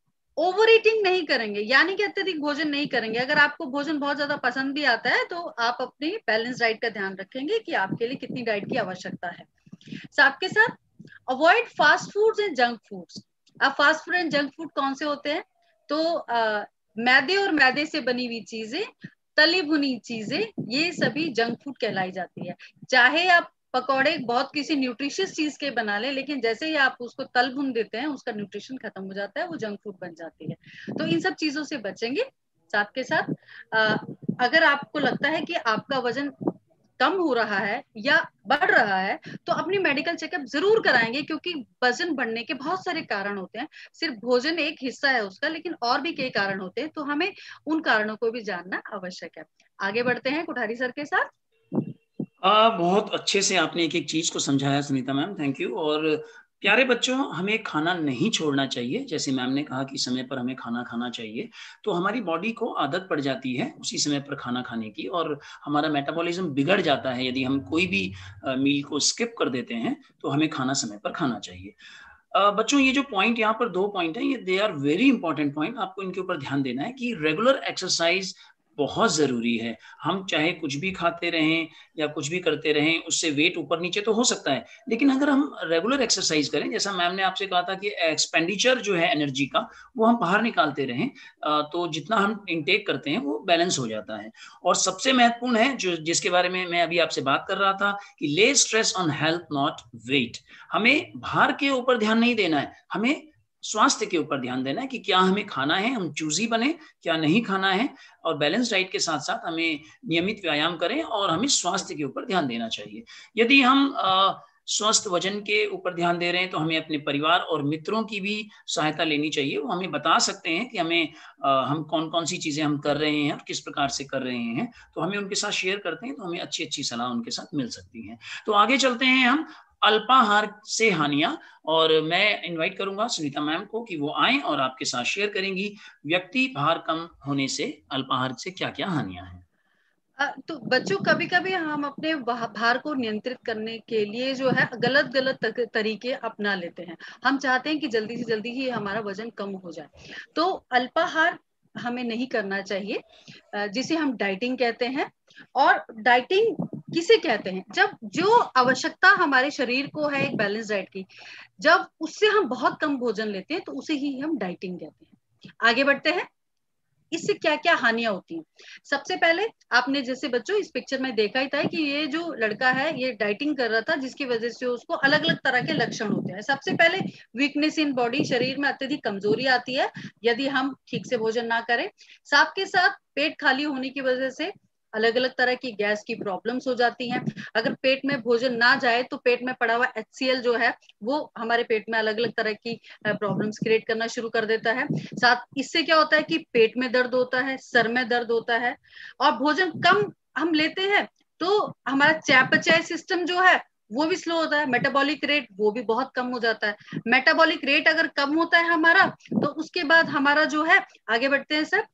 ओवर ईटिंग नहीं करेंगे, यानी कि अत्यधिक भोजन नहीं करेंगे। अगर आपको भोजन बहुत ज्यादा पसंद भी आता है तो आप अपनी बैलेंस डाइट का ध्यान रखेंगे कि आपके लिए कितनी डाइट की आवश्यकता है। साथ के साथ avoid fast foods and junk foods. अब fast food and junk food कौन से होते हैं? तो आ, मैदे और मैदे से बनी हुई चीजें, तली भुनी चीजें, ये सभी जंक फूड कहलाई जाती है। चाहे आप पकौड़े बहुत किसी न्यूट्रिशियस चीज के बना ले, लेकिन जैसे ही आप उसको तल भुन देते हैं, उसका न्यूट्रिशन खत्म हो जाता है, वो जंक फूड बन जाती है। तो इन सब चीजों से बचेंगे। साथ के साथ आ, अगर आपको लगता है कि आपका वजन कम हो रहा है या बढ़ रहा है, तो अपनी मेडिकल चेकअप जरूर कराएंगे, क्योंकि वजन बढ़ने के बहुत सारे कारण होते हैं। सिर्फ भोजन एक हिस्सा है उसका, लेकिन और भी कई कारण होते हैं, तो हमें उन कारणों को भी जानना आवश्यक है। आगे बढ़ते हैं कोठारी सर के साथ। आ, बहुत अच्छे से आपने एक एक चीज को समझाया सुनीता मैम, थैंक यू। और प्यारे बच्चों, हमें खाना नहीं छोड़ना चाहिए। जैसे मैम ने कहा कि समय पर हमें खाना खाना चाहिए, तो हमारी बॉडी को आदत पड़ जाती है उसी समय पर खाना खाने की, और हमारा मेटाबॉलिज्म बिगड़ जाता है। यदि हम कोई भी मील को स्किप कर देते हैं, तो हमें खाना समय पर खाना चाहिए। Uh, बच्चों, ये जो पॉइंट, यहाँ पर दो पॉइंट हैं, ये they are very important point. आपको इनके ऊपर ध्यान देना है कि रेगुलर एक्सरसाइज बहुत जरूरी है। हम चाहे कुछ भी खाते रहें या कुछ भी करते रहें, उससे वेट ऊपर नीचे तो हो सकता है, लेकिन अगर हम रेगुलर एक्सरसाइज करें, जैसा मैम ने आपसे कहा था कि एक्सपेंडिचर जो है एनर्जी का, वो हम बाहर निकालते रहें, तो जितना हम इंटेक करते हैं वो बैलेंस हो जाता है। और सबसे महत्वपूर्ण है, जो जिसके बारे में मैं अभी आपसे बात कर रहा था, कि lay stress on health not weight. हमें भार के ऊपर ध्यान नहीं देना है, हमें स्वास्थ्य के ऊपर ध्यान देना है कि क्या हमें खाना है, हम चूजी बने, क्या नहीं खाना है, और बैलेंस डाइट के साथ साथ हमें नियमित व्यायाम करें और हमें स्वास्थ्य के ऊपर ध्यान देना चाहिए। यदि हम आ, स्वस्थ वजन के ऊपर ध्यान दे रहे हैं तो हमें अपने परिवार और मित्रों की भी सहायता लेनी चाहिए। वो हमें बता सकते हैं कि हमें आ, हम कौन कौन सी चीजें हम कर रहे हैं और किस प्रकार से कर रहे हैं, तो हमें उनके साथ शेयर करते हैं तो हमें अच्छी अच्छी सलाह उनके साथ मिल सकती है। तो आगे चलते हैं हम अल्पाहार से हानियां, और मैं इनवाइट करूंगा सुनीता मैम को कि वो आए और आपके साथ शेयर करेंगी व्यक्ति भार कम होने से अल्पाहार से क्या क्या हानियां हैं। तो बच्चों कभी कभी हम अपने भार को नियंत्रित करने के लिए जो है गलत गलत तरीके अपना लेते हैं। हम चाहते हैं कि जल्दी से जल्दी ही हमारा वजन कम हो जाए, तो अल्पाहार हमें नहीं करना चाहिए, जिसे हम डाइटिंग कहते हैं। और डाइटिंग किसे कहते हैं? जब जो आवश्यकता हमारे शरीर को है एक बैलेंस डाइट की, जब उससे हम बहुत कम भोजन लेते हैं तो उसे ही हम डाइटिंग कहते हैं। आगे बढ़ते हैं, इससे क्या क्या हानियां होती हैं। सबसे पहले आपने जैसे बच्चों इस पिक्चर में देखा ही था कि ये जो लड़का है ये डाइटिंग कर रहा था, जिसकी वजह से उसको अलग अलग तरह के लक्षण होते हैं। सबसे पहले वीकनेस इन बॉडी, शरीर में अत्यधिक कमजोरी आती है यदि हम ठीक से भोजन ना करें। साथ के साथ पेट खाली होने की वजह से अलग अलग तरह की गैस की प्रॉब्लम्स हो जाती हैं। अगर पेट में भोजन ना जाए तो पेट में पड़ा हुआ एच सी एल जो है वो हमारे पेट में अलग अलग तरह की प्रॉब्लम्स क्रिएट करना शुरू कर देता है। साथ इससे क्या होता है कि पेट में दर्द होता है, सर में दर्द होता है, और भोजन कम हम लेते हैं तो हमारा चयापचय सिस्टम जो है वो भी स्लो होता है, मेटाबॉलिक रेट वो भी बहुत कम हो जाता है। मेटाबॉलिक रेट अगर कम होता है हमारा, तो उसके बाद हमारा जो है, आगे बढ़ते हैं सर,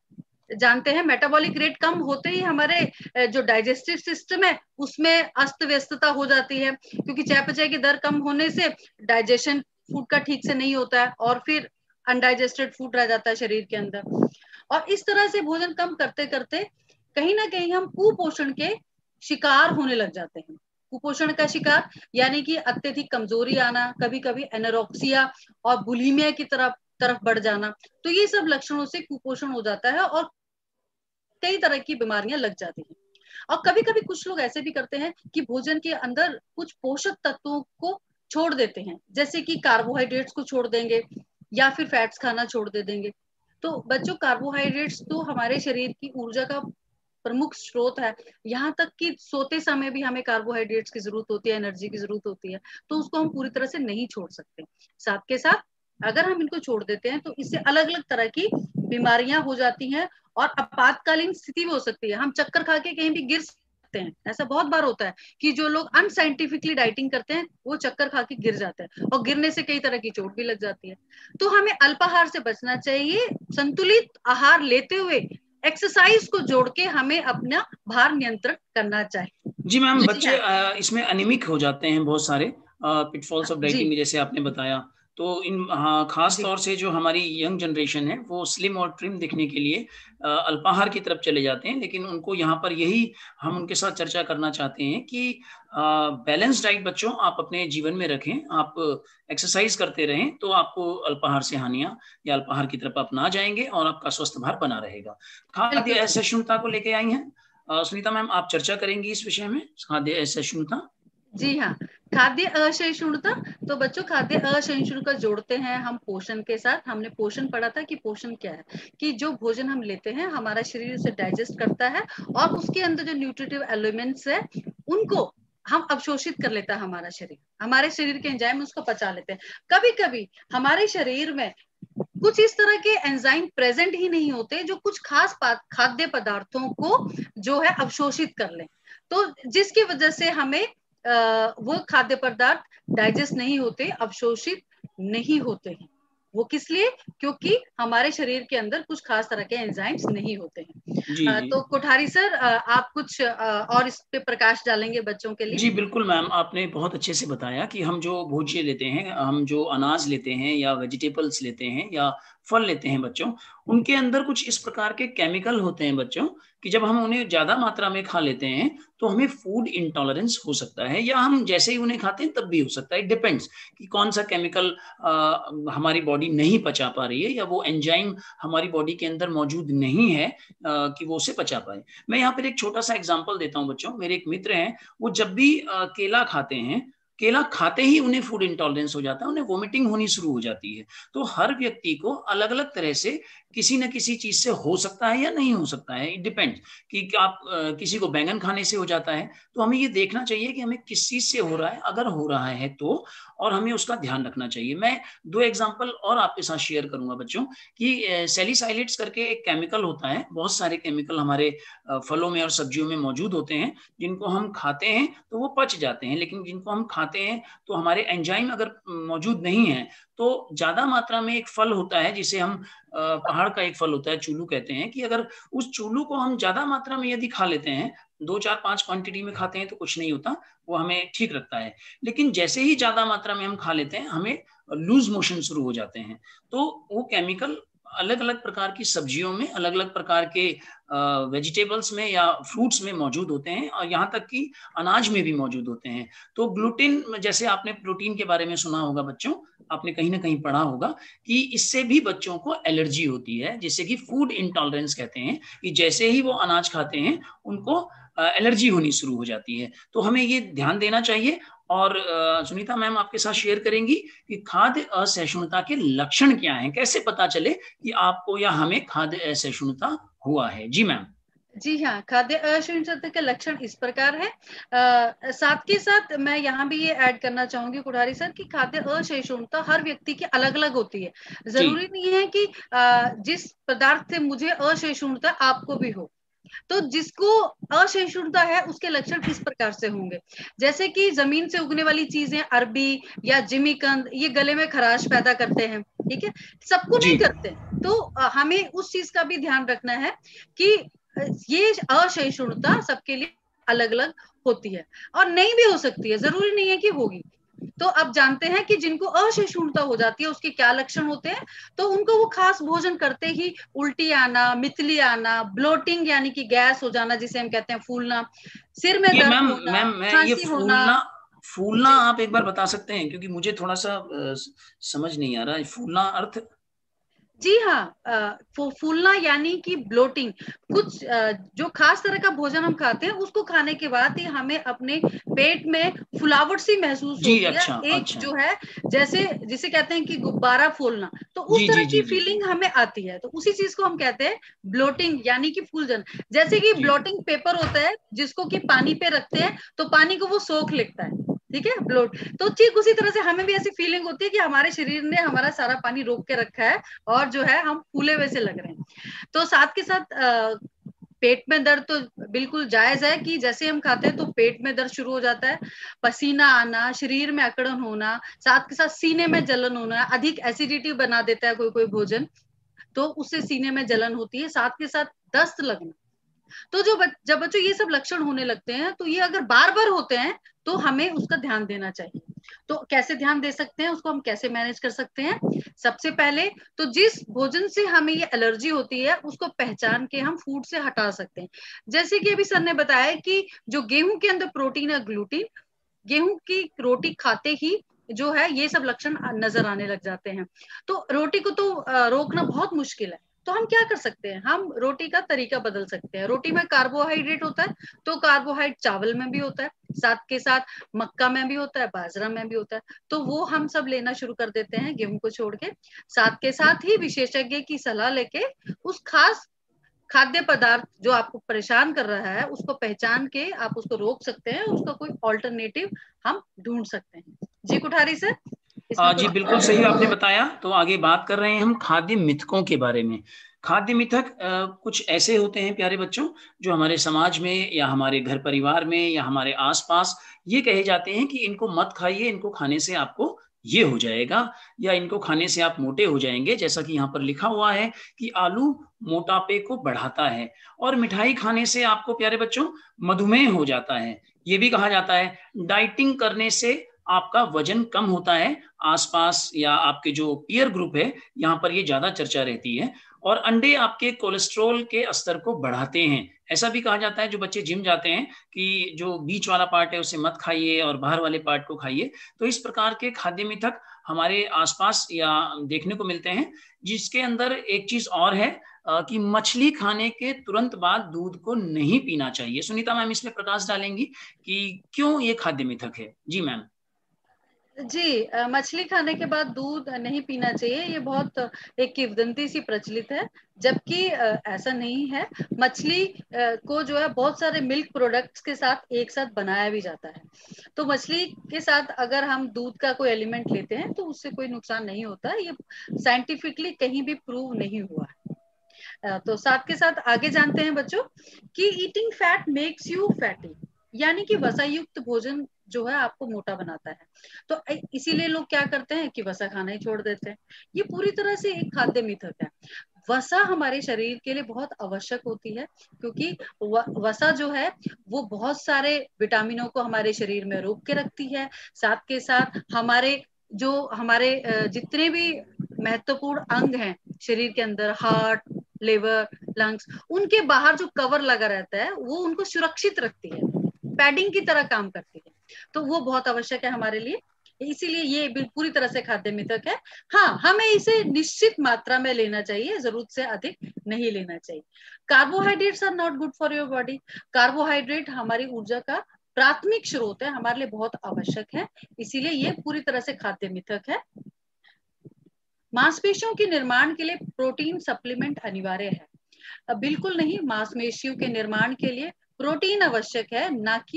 जानते हैं मेटाबॉलिक रेट कम होते ही हमारे जो डाइजेस्टिव सिस्टम है उसमें अस्त व्यस्तता हो जाती है, क्योंकि चयापचय की दर कम होने से डाइजेशन फूड का ठीक से नहीं होता है और फिर अनडाइजेस्टेड फूड रह जाता है शरीर के अंदर। और इस तरह से भोजन कम करते करते कहीं ना कहीं हम कुपोषण के शिकार होने लग जाते हैं। कुपोषण का शिकार यानी कि अत्यधिक कमजोरी आना, कभी कभी एनोरेक्सिया और बुलिमिया की तरफ तरफ बढ़ जाना, तो ये सब लक्षणों से कुपोषण हो जाता है और कई तरह की बीमारियां लग जाती हैं। और कभी कभी कुछ लोग ऐसे भी करते हैं कि भोजन के अंदर कुछ पोषक तत्वों को छोड़ देते हैं, जैसे कि कार्बोहाइड्रेट्स को छोड़ देंगे या फिर फैट्स खाना छोड़ दे देंगे। तो बच्चों, कार्बोहाइड्रेट्स तो हमारे शरीर की ऊर्जा का प्रमुख स्रोत है, यहाँ तक कि सोते समय भी हमें कार्बोहाइड्रेट्स की जरूरत होती है, एनर्जी की जरूरत होती है, तो उसको हम पूरी तरह से नहीं छोड़ सकते। साथ के साथ अगर हम इनको छोड़ देते हैं तो इससे अलग अलग तरह की बीमारियां हो जाती हैं और आपातकालीन स्थिति भी हो सकती है। हम चक्कर खा के कहीं भी गिर सकते हैं। ऐसा बहुत बार होता है कि जो लोग अनसाइंटिफिकली डाइटिंग करते हैं वो चक्कर खा के गिर जाते हैं और गिरने से कई तरह की चोट भी लग जाती है। तो हमें अल्पाहार से बचना चाहिए, संतुलित आहार लेते हुए एक्सरसाइज को जोड़ के हमें अपना भार नियंत्रण करना चाहिए। जी मैम, बच्चे इसमें अनिमिक हो जाते हैं, बहुत सारे पिटफॉल्स ऑफ डाइटिंग जैसे आपने बताया। तो इन हाँ खास तौर से जो हमारी यंग जनरेशन है वो स्लिम और ट्रिम दिखने के लिए अल्पाहार की तरफ चले जाते हैं, लेकिन उनको यहाँ पर यही हम उनके साथ चर्चा करना चाहते हैं कि बैलेंस डाइट बच्चों आप अपने जीवन में रखें, आप एक्सरसाइज करते रहें तो आपको अल्पाहार से हानियां या अल्पाहार की तरफ आप ना जाएंगे और आपका स्वस्थ भार बना रहेगा। खाद्य असहिष्णुता को लेके आई हैं सुनीता मैम, आप चर्चा करेंगी इस विषय में, खाद्य असहिष्णुता। जी हाँ, खाद्य असहिष्णुता। तो बच्चों, खाद्य असहिष्णुता जोड़ते हैं हम पोषण के साथ। हमने पोषण पढ़ा था कि पोषण क्या है, कि जो भोजन हम लेते हैं हमारा शरीर उसे डाइजेस्ट करता है और उसके अंदर जो न्यूट्रिटिव एलिमेंट्स है उनको हम अवशोषित कर लेता है हमारा शरीर, हमारे शरीर के एंजाइम उसको पचा लेते हैं। कभी कभी हमारे शरीर में कुछ इस तरह के एंजाइम प्रेजेंट ही नहीं होते जो कुछ खास खाद्य पदार्थों को जो है अवशोषित कर लें, तो जिसकी वजह से हमें Uh, वो खाद्य पदार्थ डाइजेस्ट नहीं होते, अवशोषित नहीं होते हैं। वो किस लिए? क्योंकि हमारे शरीर के अंदर कुछ खास तरह के एंजाइम्स नहीं होते हैं। जी, uh, जी। तो कोठारी सर, uh, आप कुछ uh, और इस पे प्रकाश डालेंगे बच्चों के लिए? जी बिल्कुल मैम, आपने बहुत अच्छे से बताया कि हम जो भोज्य लेते हैं, हम जो अनाज लेते हैं या वेजिटेबल्स लेते हैं या फल लेते हैं बच्चों, उनके अंदर कुछ इस प्रकार के केमिकल होते हैं बच्चों कि जब हम उन्हें ज्यादा मात्रा में खा लेते हैं तो हमें फूड इंटॉलरेंस हो सकता है, या हम जैसे ही उन्हें खाते हैं तब भी हो सकता है। इट डिपेंड्स कि कौन सा केमिकल हमारी बॉडी नहीं पचा पा रही है या वो एंजाइम हमारी बॉडी के अंदर मौजूद नहीं है आ, कि वो उसे पचा पाए। मैं यहाँ पर एक छोटा सा एग्जाम्पल देता हूँ बच्चों। मेरे एक मित्र हैं, वो जब भी आ, केला खाते हैं केला खाते ही उन्हें फूड इंटॉलरेंस हो जाता है, उन्हें वोमिटिंग होनी शुरू हो जाती है। तो हर व्यक्ति को अलग अलग तरह से किसी न किसी चीज से हो सकता है या नहीं हो सकता है, इट डिपेंड्स कि आप किसी को बैंगन खाने से हो जाता है, तो हमें ये देखना चाहिए कि हमें किस चीज से हो रहा है, अगर हो रहा है तो, और हमें उसका ध्यान रखना चाहिए। मैं दो एग्जांपल और आपके साथ शेयर करूंगा बच्चों कि सैलिसाइलेट्स करके एक केमिकल होता है, बहुत सारे केमिकल हमारे फलों में और सब्जियों में मौजूद होते हैं, जिनको हम खाते हैं तो वो पच जाते हैं, लेकिन जिनको हम खाते हैं तो हमारे एंजाइम अगर मौजूद नहीं है तो ज्यादा मात्रा में एक फल होता है जिसे हम पहाड़ का एक फल होता है, चूलू कहते हैं, कि अगर उस चूलू को हम ज्यादा मात्रा में यदि खा लेते हैं, दो चार पांच क्वांटिटी में खाते हैं तो कुछ नहीं होता, वो हमें ठीक रखता है, लेकिन जैसे ही ज्यादा मात्रा में हम खा लेते हैं हमें लूज मोशन शुरू हो जाते हैं। तो वो केमिकल अलग अलग प्रकार की सब्जियों में, अलग अलग प्रकार के वेजिटेबल्स में या फ्रूट्स में मौजूद होते हैं, और यहाँ तक कि अनाज में भी मौजूद होते हैं। तो ग्लूटेन, जैसे आपने प्रोटीन के बारे में सुना होगा बच्चों, आपने कहीं ना कहीं पढ़ा होगा कि इससे भी बच्चों को एलर्जी होती है, जिसे कि फूड इंटॉलरेंस कहते हैं, कि जैसे ही वो अनाज खाते हैं उनको एलर्जी होनी शुरू हो जाती है। तो हमें ये ध्यान देना चाहिए। और सुनीता मैम आपके साथ शेयर करेंगी कि खाद्य असहिष्णुता के लक्षण क्या हैं, कैसे पता चले कि आपको या हमें खाद्य असहिष्णुता हुआ है। जी मैम। जी हाँ, खाद्य असहिष्णुता के लक्षण इस प्रकार है। आ, साथ के साथ मैं यहाँ भी ये ऐड करना चाहूंगी कुठारी सर कि खाद्य असहिष्णुता हर व्यक्ति की अलग अलग होती है। जरूरी नहीं है कि आ, जिस पदार्थ से मुझे असहिष्णुता आपको भी हो। तो जिसको असहिष्णुता है उसके लक्षण किस प्रकार से होंगे, जैसे कि जमीन से उगने वाली चीजें, अरबी या जिमीकंद, ये गले में खराश पैदा करते हैं, ठीक है, सबको नहीं करते। तो हमें उस चीज का भी ध्यान रखना है कि ये असहिष्णुता सबके लिए अलग अलग होती है और नहीं भी हो सकती है, जरूरी नहीं है कि होगी। तो अब जानते हैं कि जिनको असहिष्णुता हो जाती है उसके क्या लक्षण होते हैं। तो उनको वो खास भोजन करते ही उल्टी आना, मितली आना, ब्लोटिंग यानी कि गैस हो जाना जिसे हम कहते हैं फूलना, सिर में दर्द मैम, होना, मैम मैं ये फूलना फूलना आप एक बार बता सकते हैं, क्योंकि मुझे थोड़ा सा आ, समझ नहीं आ रहा है फूलना अर्थ। जी हाँ, फूलना यानी कि ब्लोटिंग। कुछ जो खास तरह का भोजन हम खाते हैं उसको खाने के बाद ही हमें अपने पेट में फुलावट सी महसूस होती है। अच्छा, एक अच्छा। जो है जैसे जिसे कहते हैं कि गुब्बारा फूलना, तो उस जी, तरह जी, की जी, फीलिंग जी. हमें आती है। तो उसी चीज को हम कहते हैं ब्लोटिंग यानी कि फूलजन। जैसे कि ब्लोटिंग पेपर होता है जिसको कि पानी पे रखते हैं तो पानी को वो सोख लेता है, ठीक है, ब्लोट। तो ठीक उसी तरह से हमें भी ऐसी फीलिंग होती है कि हमारे शरीर ने हमारा सारा पानी रोक के रखा है और जो है हम फूले वैसे लग रहे हैं। तो साथ के साथ आ, पेट में दर्द तो बिल्कुल जायज है कि जैसे हम खाते हैं तो पेट में दर्द शुरू हो जाता है, पसीना आना, शरीर में अकड़न होना, साथ के साथ सीने में जलन होना, अधिक एसिडिटी बना देता है कोई कोई भोजन, तो उससे सीने में जलन होती है, साथ के साथ दस्त लगना। तो जो बच, जब बच्चों ये सब लक्षण होने लगते हैं तो ये अगर बार बार होते हैं तो हमें उसका ध्यान देना चाहिए। तो कैसे ध्यान दे सकते हैं, उसको हम कैसे मैनेज कर सकते हैं? सबसे पहले तो जिस भोजन से हमें ये एलर्जी होती है उसको पहचान के हम फूड से हटा सकते हैं। जैसे कि अभी सर ने बताया कि जो गेहूं के अंदर प्रोटीन है ग्लूटीन, गेहूं की रोटी खाते ही जो है ये सब लक्षण नजर आने लग जाते हैं। तो रोटी को तो रोकना बहुत मुश्किल है। तो हम क्या कर सकते हैं, हम रोटी का तरीका बदल सकते हैं। रोटी में कार्बोहाइड्रेट होता है तो कार्बोहाइड्रेट चावल में भी होता है, साथ के साथ मक्का में भी होता है, बाजरा में भी होता है, तो वो हम सब लेना शुरू कर देते हैं गेहूं को छोड़ के। साथ के साथ ही विशेषज्ञ की सलाह लेके उस खास खाद्य पदार्थ जो आपको परेशान कर रहा है उसको पहचान के आप उसको रोक सकते हैं, उसका कोई ऑल्टरनेटिव हम ढूंढ सकते हैं। जी कुठारी सर। जी बिल्कुल सही आपने बताया। तो आगे बात कर रहे हैं हम खाद्य मिथकों के बारे में। खाद्य मिथक कुछ ऐसे होते हैं प्यारे बच्चों जो हमारे समाज में या हमारे घर परिवार में या हमारे आसपास ये कहे जाते हैं कि इनको मत खाइए, इनको खाने से आपको ये हो जाएगा, या इनको खाने से आप मोटे हो जाएंगे। जैसा कि यहाँ पर लिखा हुआ है कि आलू मोटापे को बढ़ाता है, और मिठाई खाने से आपको प्यारे बच्चों मधुमेह हो जाता है। ये भी कहा जाता है डाइटिंग करने से आपका वजन कम होता है। आसपास या आपके जो पीयर ग्रुप है यहाँ पर ये ज्यादा चर्चा रहती है। और अंडे आपके कोलेस्ट्रॉल के स्तर को बढ़ाते हैं। ऐसा भी कहा जाता है जो बच्चे जिम जाते हैं कि जो बीच वाला पार्ट है उसे मत खाइए और बाहर वाले पार्ट को खाइए। तो इस प्रकार के खाद्य मिथक हमारे आसपास या देखने को मिलते हैं। जिसके अंदर एक चीज और है कि मछली खाने के तुरंत बाद दूध को नहीं पीना चाहिए। सुनीता मैम इसमें प्रकाश डालेंगी कि क्यों ये खाद्य मिथक है। जी मैम। जी, मछली खाने के बाद दूध नहीं पीना चाहिए, ये बहुत एक किंवदंती सी प्रचलित है, जबकि ऐसा नहीं है। मछली को जो है बहुत सारे मिल्क प्रोडक्ट्स के साथ एक साथ बनाया भी जाता है, तो मछली के साथ अगर हम दूध का कोई एलिमेंट लेते हैं तो उससे कोई नुकसान नहीं होता है, ये साइंटिफिकली कहीं भी प्रूव नहीं हुआ है। तो साथ के साथ आगे जानते हैं बच्चों कि eating fat makes you fatty, यानी कि वसा युक्त भोजन जो है आपको मोटा बनाता है, तो इसीलिए लोग क्या करते हैं कि वसा खाना ही छोड़ देते हैं। ये पूरी तरह से एक खाद्य मिथक है। वसा हमारे शरीर के लिए बहुत आवश्यक होती है, क्योंकि वसा जो है वो बहुत सारे विटामिनों को हमारे शरीर में रोक के रखती है। साथ के साथ हमारे जो हमारे जितने भी महत्वपूर्ण अंग हैं शरीर के अंदर, हार्ट, लिवर, लंग्स, उनके बाहर जो कवर लगा रहता है वो उनको सुरक्षित रखती है, पैडिंग की तरह काम करती है, तो वो बहुत आवश्यक है हमारे लिए। इसीलिए ये पूरी तरह से खाद्य मिथक है। हाँ, हमें इसे निश्चित मात्रा में लेना चाहिए, जरूरत से अधिक नहीं लेना चाहिए। Carbohydrates are not good for your body. Carbohydrate हमारी ऊर्जा का प्राथमिक स्रोत है, हमारे लिए बहुत आवश्यक है, इसीलिए ये पूरी तरह से खाद्य मिथक है। मांसपेशियों के निर्माण के लिए प्रोटीन सप्लीमेंट अनिवार्य है। बिल्कुल नहीं, मांसपेशियों के निर्माण के लिए प्रोटीन आवश्यक है, ना कि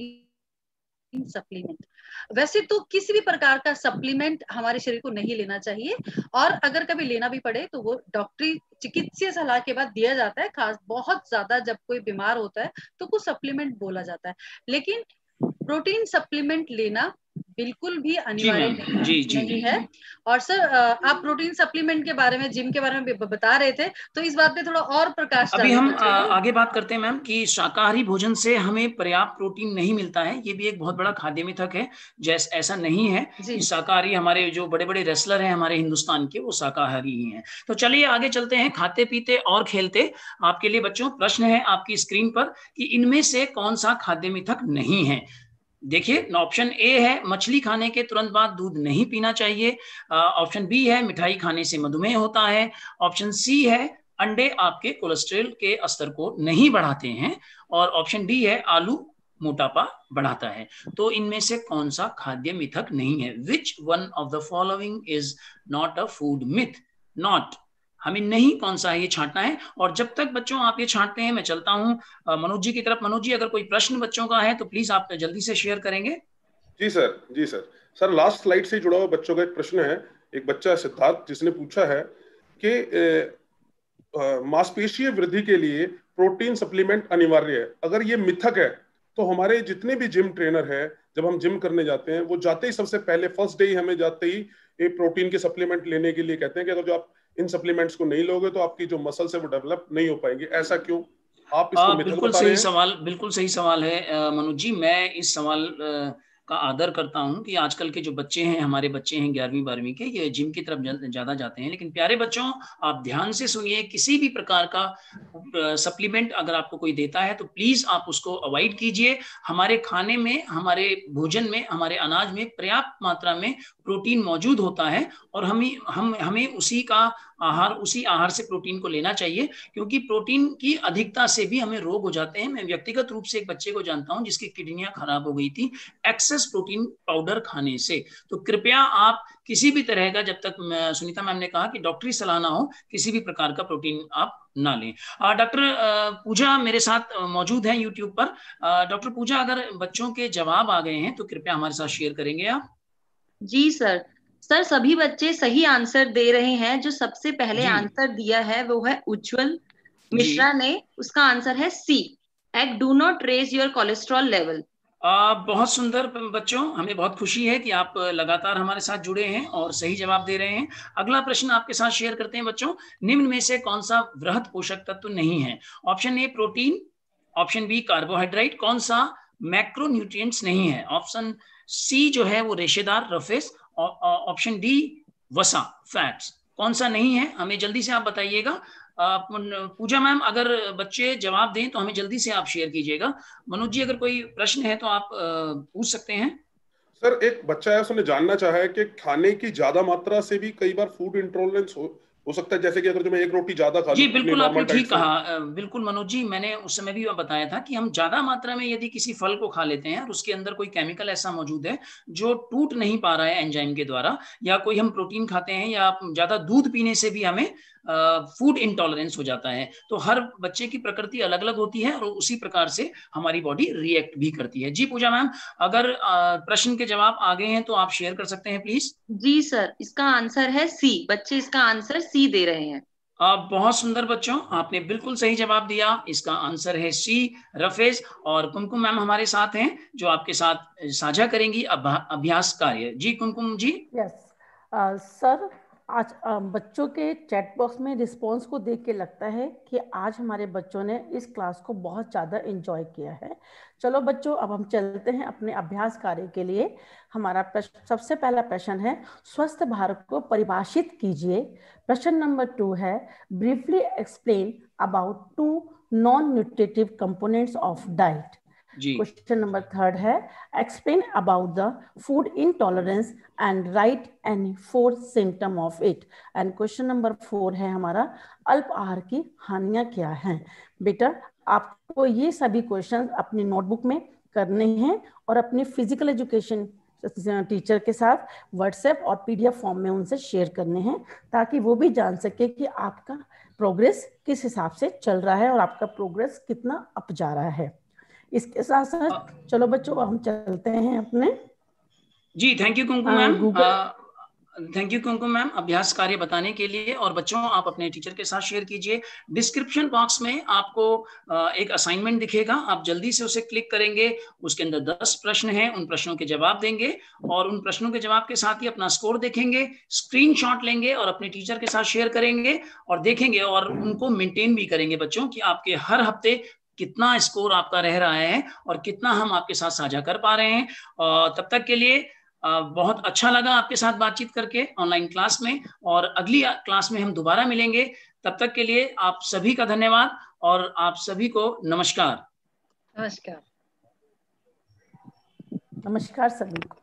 प्रोटीन सप्लीमेंट। वैसे तो किसी भी प्रकार का सप्लीमेंट हमारे शरीर को नहीं लेना चाहिए, और अगर कभी लेना भी पड़े तो वो डॉक्टरी चिकित्सीय सलाह के बाद दिया जाता है। खास बहुत ज्यादा जब कोई बीमार होता है तो कुछ सप्लीमेंट बोला जाता है, लेकिन प्रोटीन सप्लीमेंट लेना बिल्कुल भी अनिवार्य नहीं, जी, जी, नहीं जी, है। और सर, आप प्रोटीन सप्लीमेंट के बारे में, जिम के बारे में बता रहे थे, तो इस बात पे थोड़ा और प्रकाश अभी हम आ, आगे बात करते हैं मैम कि शाकाहारी भोजन से हमें पर्याप्त प्रोटीन नहीं मिलता है। ये भी एक बहुत बड़ा खाद्य मिथक है। जैसे ऐसा नहीं है कि शाकाहारी, हमारे जो बड़े बड़े रेसलर हैं हमारे हिंदुस्तान के, वो शाकाहारी ही हैं। तो चलिए आगे चलते हैं। खाते पीते और खेलते, आपके लिए बच्चों प्रश्न है आपकी स्क्रीन पर कि इनमें से कौन सा खाद्य मिथक नहीं है। देखिए, ऑप्शन ए है मछली खाने के तुरंत बाद दूध नहीं पीना चाहिए। ऑप्शन बी है मिठाई खाने से मधुमेह होता है। ऑप्शन सी है अंडे आपके कोलेस्ट्रॉल के स्तर को नहीं बढ़ाते हैं। और ऑप्शन डी है आलू मोटापा बढ़ाता है। तो इनमें से कौन सा खाद्य मिथक नहीं है? Which one of the following is not a food myth? Not, हमें नहीं कौन सा है ये छांटना है। और जब तक बच्चों आप ये छांटते हैं, मैं चलता हूं मनोज जी की तरफ। मनोज जी, अगर कोई प्रश्न बच्चों का है तो प्लीज आप जल्दी से शेयर करेंगे। जी सर, जी सर। सर, लास्ट स्लाइड से जुड़ा हुआ बच्चों का एक प्रश्न है। एक बच्चा सिद्धार्थ, जिसने पूछा है कि मांसपेशीय वृद्धि के लिए प्रोटीन सप्लीमेंट अनिवार्य है। अगर ये मिथक है तो हमारे जितने भी जिम ट्रेनर है, जब हम जिम करने जाते हैं, वो जाते ही सबसे पहले फर्स्ट डे ही हमें जाते ही एक प्रोटीन के सप्लीमेंट लेने के लिए कहते हैं कि अगर जो आप इन सप्लीमेंट्स को नहीं लोगे तो आपकी जो मसल्स है वो डेवलप नहीं हो पाएंगे। ऐसा क्यों? आप इसको मिथक बिल्कुल बता सही रहे हैं? सवाल, बिल्कुल सही सवाल है मनोज जी। मैं इस सवाल का आदर करता हूं कि आजकल के जो बच्चे हैं, हमारे बच्चे हैं ग्यारहवीं बारहवीं के, ये जिम की तरफ ज्यादा जाते हैं। लेकिन प्यारे बच्चों, आप ध्यान से सुनिए, किसी भी प्रकार का सप्लीमेंट अगर आपको कोई देता है तो प्लीज आप उसको अवॉइड कीजिए। हमारे खाने में, हमारे भोजन में, हमारे अनाज में पर्याप्त मात्रा में प्रोटीन मौजूद होता है, और हमें हम हमें उसी का आहार, उसी आहार से प्रोटीन को लेना चाहिए, क्योंकि प्रोटीन की अधिकता से भी हमें रोग हो जाते हैं। मैं व्यक्तिगत रूप से एक बच्चे को जानता हूं जिसकी किडनियां खराब हो गई थी एक्सेस प्रोटीन पाउडर खाने से। तो कृपया आप किसी भी तरह का, जब तक सुनीता मैम ने कहा कि डॉक्टरी सलाह ना हो, किसी भी प्रकार का प्रोटीन आप ना लें। डॉक्टर पूजा मेरे साथ मौजूद हैं यूट्यूब पर। डॉक्टर पूजा, अगर बच्चों के जवाब आ गए हैं तो कृपया हमारे साथ शेयर करेंगे आप। जी सर। सर, सभी बच्चे सही आंसर दे रहे हैं। जो सबसे पहले आंसर दिया है वो है उज्जवल मिश्रा ने। उसका आंसर है C, egg do not raise your cholesterol level. आ, बहुत सुंदर बच्चों, हमें बहुत खुशी है कि आप लगातार हमारे साथ जुड़े हैं और सही जवाब दे रहे हैं। अगला प्रश्न आपके साथ शेयर करते हैं बच्चों। निम्न में से कौन सा वृहद पोषक तत्व नहीं है? Option A protein, option B carbohydrate, कौन सा मैक्रोन्यूट्रिएंट्स नहीं है? ऑप्शन सी जो है वो रेशेदार रफेस, ऑप्शन डी वसा फैट्स। कौन सा नहीं है? हमें जल्दी से आप बताइएगा। पूजा मैम, अगर बच्चे जवाब दें तो हमें जल्दी से आप शेयर कीजिएगा। मनोज जी, अगर कोई प्रश्न है तो आप पूछ सकते हैं। सर, एक बच्चा है, उसने जानना चाहा है कि खाने की ज्यादा मात्रा से भी कई बार फूड इंटॉलरेंस हो हो सकता है जैसे कि अगर जो मैं एक रोटी ज्यादा खा जी लूं, बिल्कुल आपने ठीक कहा, बिल्कुल मनोज जी, मैंने उस समय भी बताया था कि हम ज्यादा मात्रा में यदि किसी फल को खा लेते हैं और उसके अंदर कोई केमिकल ऐसा मौजूद है जो टूट नहीं पा रहा है एंजाइम के द्वारा, या कोई हम प्रोटीन खाते हैं या ज्यादा दूध पीने से भी हमें फूड इंटॉलरेंस हो जाता है। तो हर बच्चे की प्रकृति अलग अलग होती है और उसी प्रकार से हमारी बॉडी रिएक्ट भी करती है। जी पूजा मैम, अगर प्रश्न के जवाब आ गए हैं तो आप शेयर कर सकते हैं प्लीज। जी सर, इसका आंसर है सी, बच्चे इसका आंसर सी दे रहे हैं। आप बहुत सुंदर बच्चों, आपने बिल्कुल सही जवाब दिया, इसका आंसर है सी रफेज। और कुमकुम मैम हमारे साथ हैं जो आपके साथ साझा करेंगी अभ्यास कार्य। जी कुमकुम जी। यस सर, आज आ, बच्चों के चैट बॉक्स में रिस्पॉन्स को देख के लगता है कि आज हमारे बच्चों ने इस क्लास को बहुत ज़्यादा एंजॉय किया है। चलो बच्चों, अब हम चलते हैं अपने अभ्यास कार्य के लिए। हमारा प्रश्न, सबसे पहला प्रश्न है स्वस्थ भारत को परिभाषित कीजिए। प्रश्न नंबर टू है briefly explain about two non nutritive components of diet. Question number third है explain about the food intolerance and write any four symptom of it. And question number four है हमारा अल्प आहार की हानियां क्या हैं। बेटा, आपको ये सभी क्वेश्चन अपनी नोटबुक में करने हैं और अपनी फिजिकल एजुकेशन टीचर के साथ व्हाट्सएप और पीडीएफ फॉर्म में उनसे शेयर करने हैं, ताकि वो भी जान सके कि आपका प्रोग्रेस किस हिसाब से चल रहा है और आपका प्रोग्रेस कितना अप जा रहा है। इसके साथ साथ चलो बच्चों, हम चलते हैं अपने। जी thank you Kumkum ma'am, thank you Kumkum ma'am अभ्यास कार्य बताने के लिए। और बच्चों, आप अपने टीचर के साथ शेयर कीजिए। डिस्क्रिप्शन बॉक्स में आपको एक असाइनमेंट दिखेगा, आप जल्दी से उसे क्लिक करेंगे। उसके अंदर दस प्रश्न हैं, उन प्रश्नों के जवाब देंगे और उन प्रश्नों के जवाब के साथ ही अपना स्कोर देखेंगे, स्क्रीनशॉट लेंगे और अपने टीचर के साथ शेयर करेंगे और देखेंगे और उनको मेंटेन भी करेंगे बच्चों कि आपके हर हफ्ते कितना स्कोर आपका रह रहा है और कितना हम आपके साथ साझा कर पा रहे हैं। और तब तक के लिए बहुत अच्छा लगा आपके साथ बातचीत करके ऑनलाइन क्लास में, और अगली क्लास में हम दोबारा मिलेंगे। तब तक के लिए आप सभी का धन्यवाद और आप सभी को नमस्कार। नमस्कार। नमस्कार सभी को।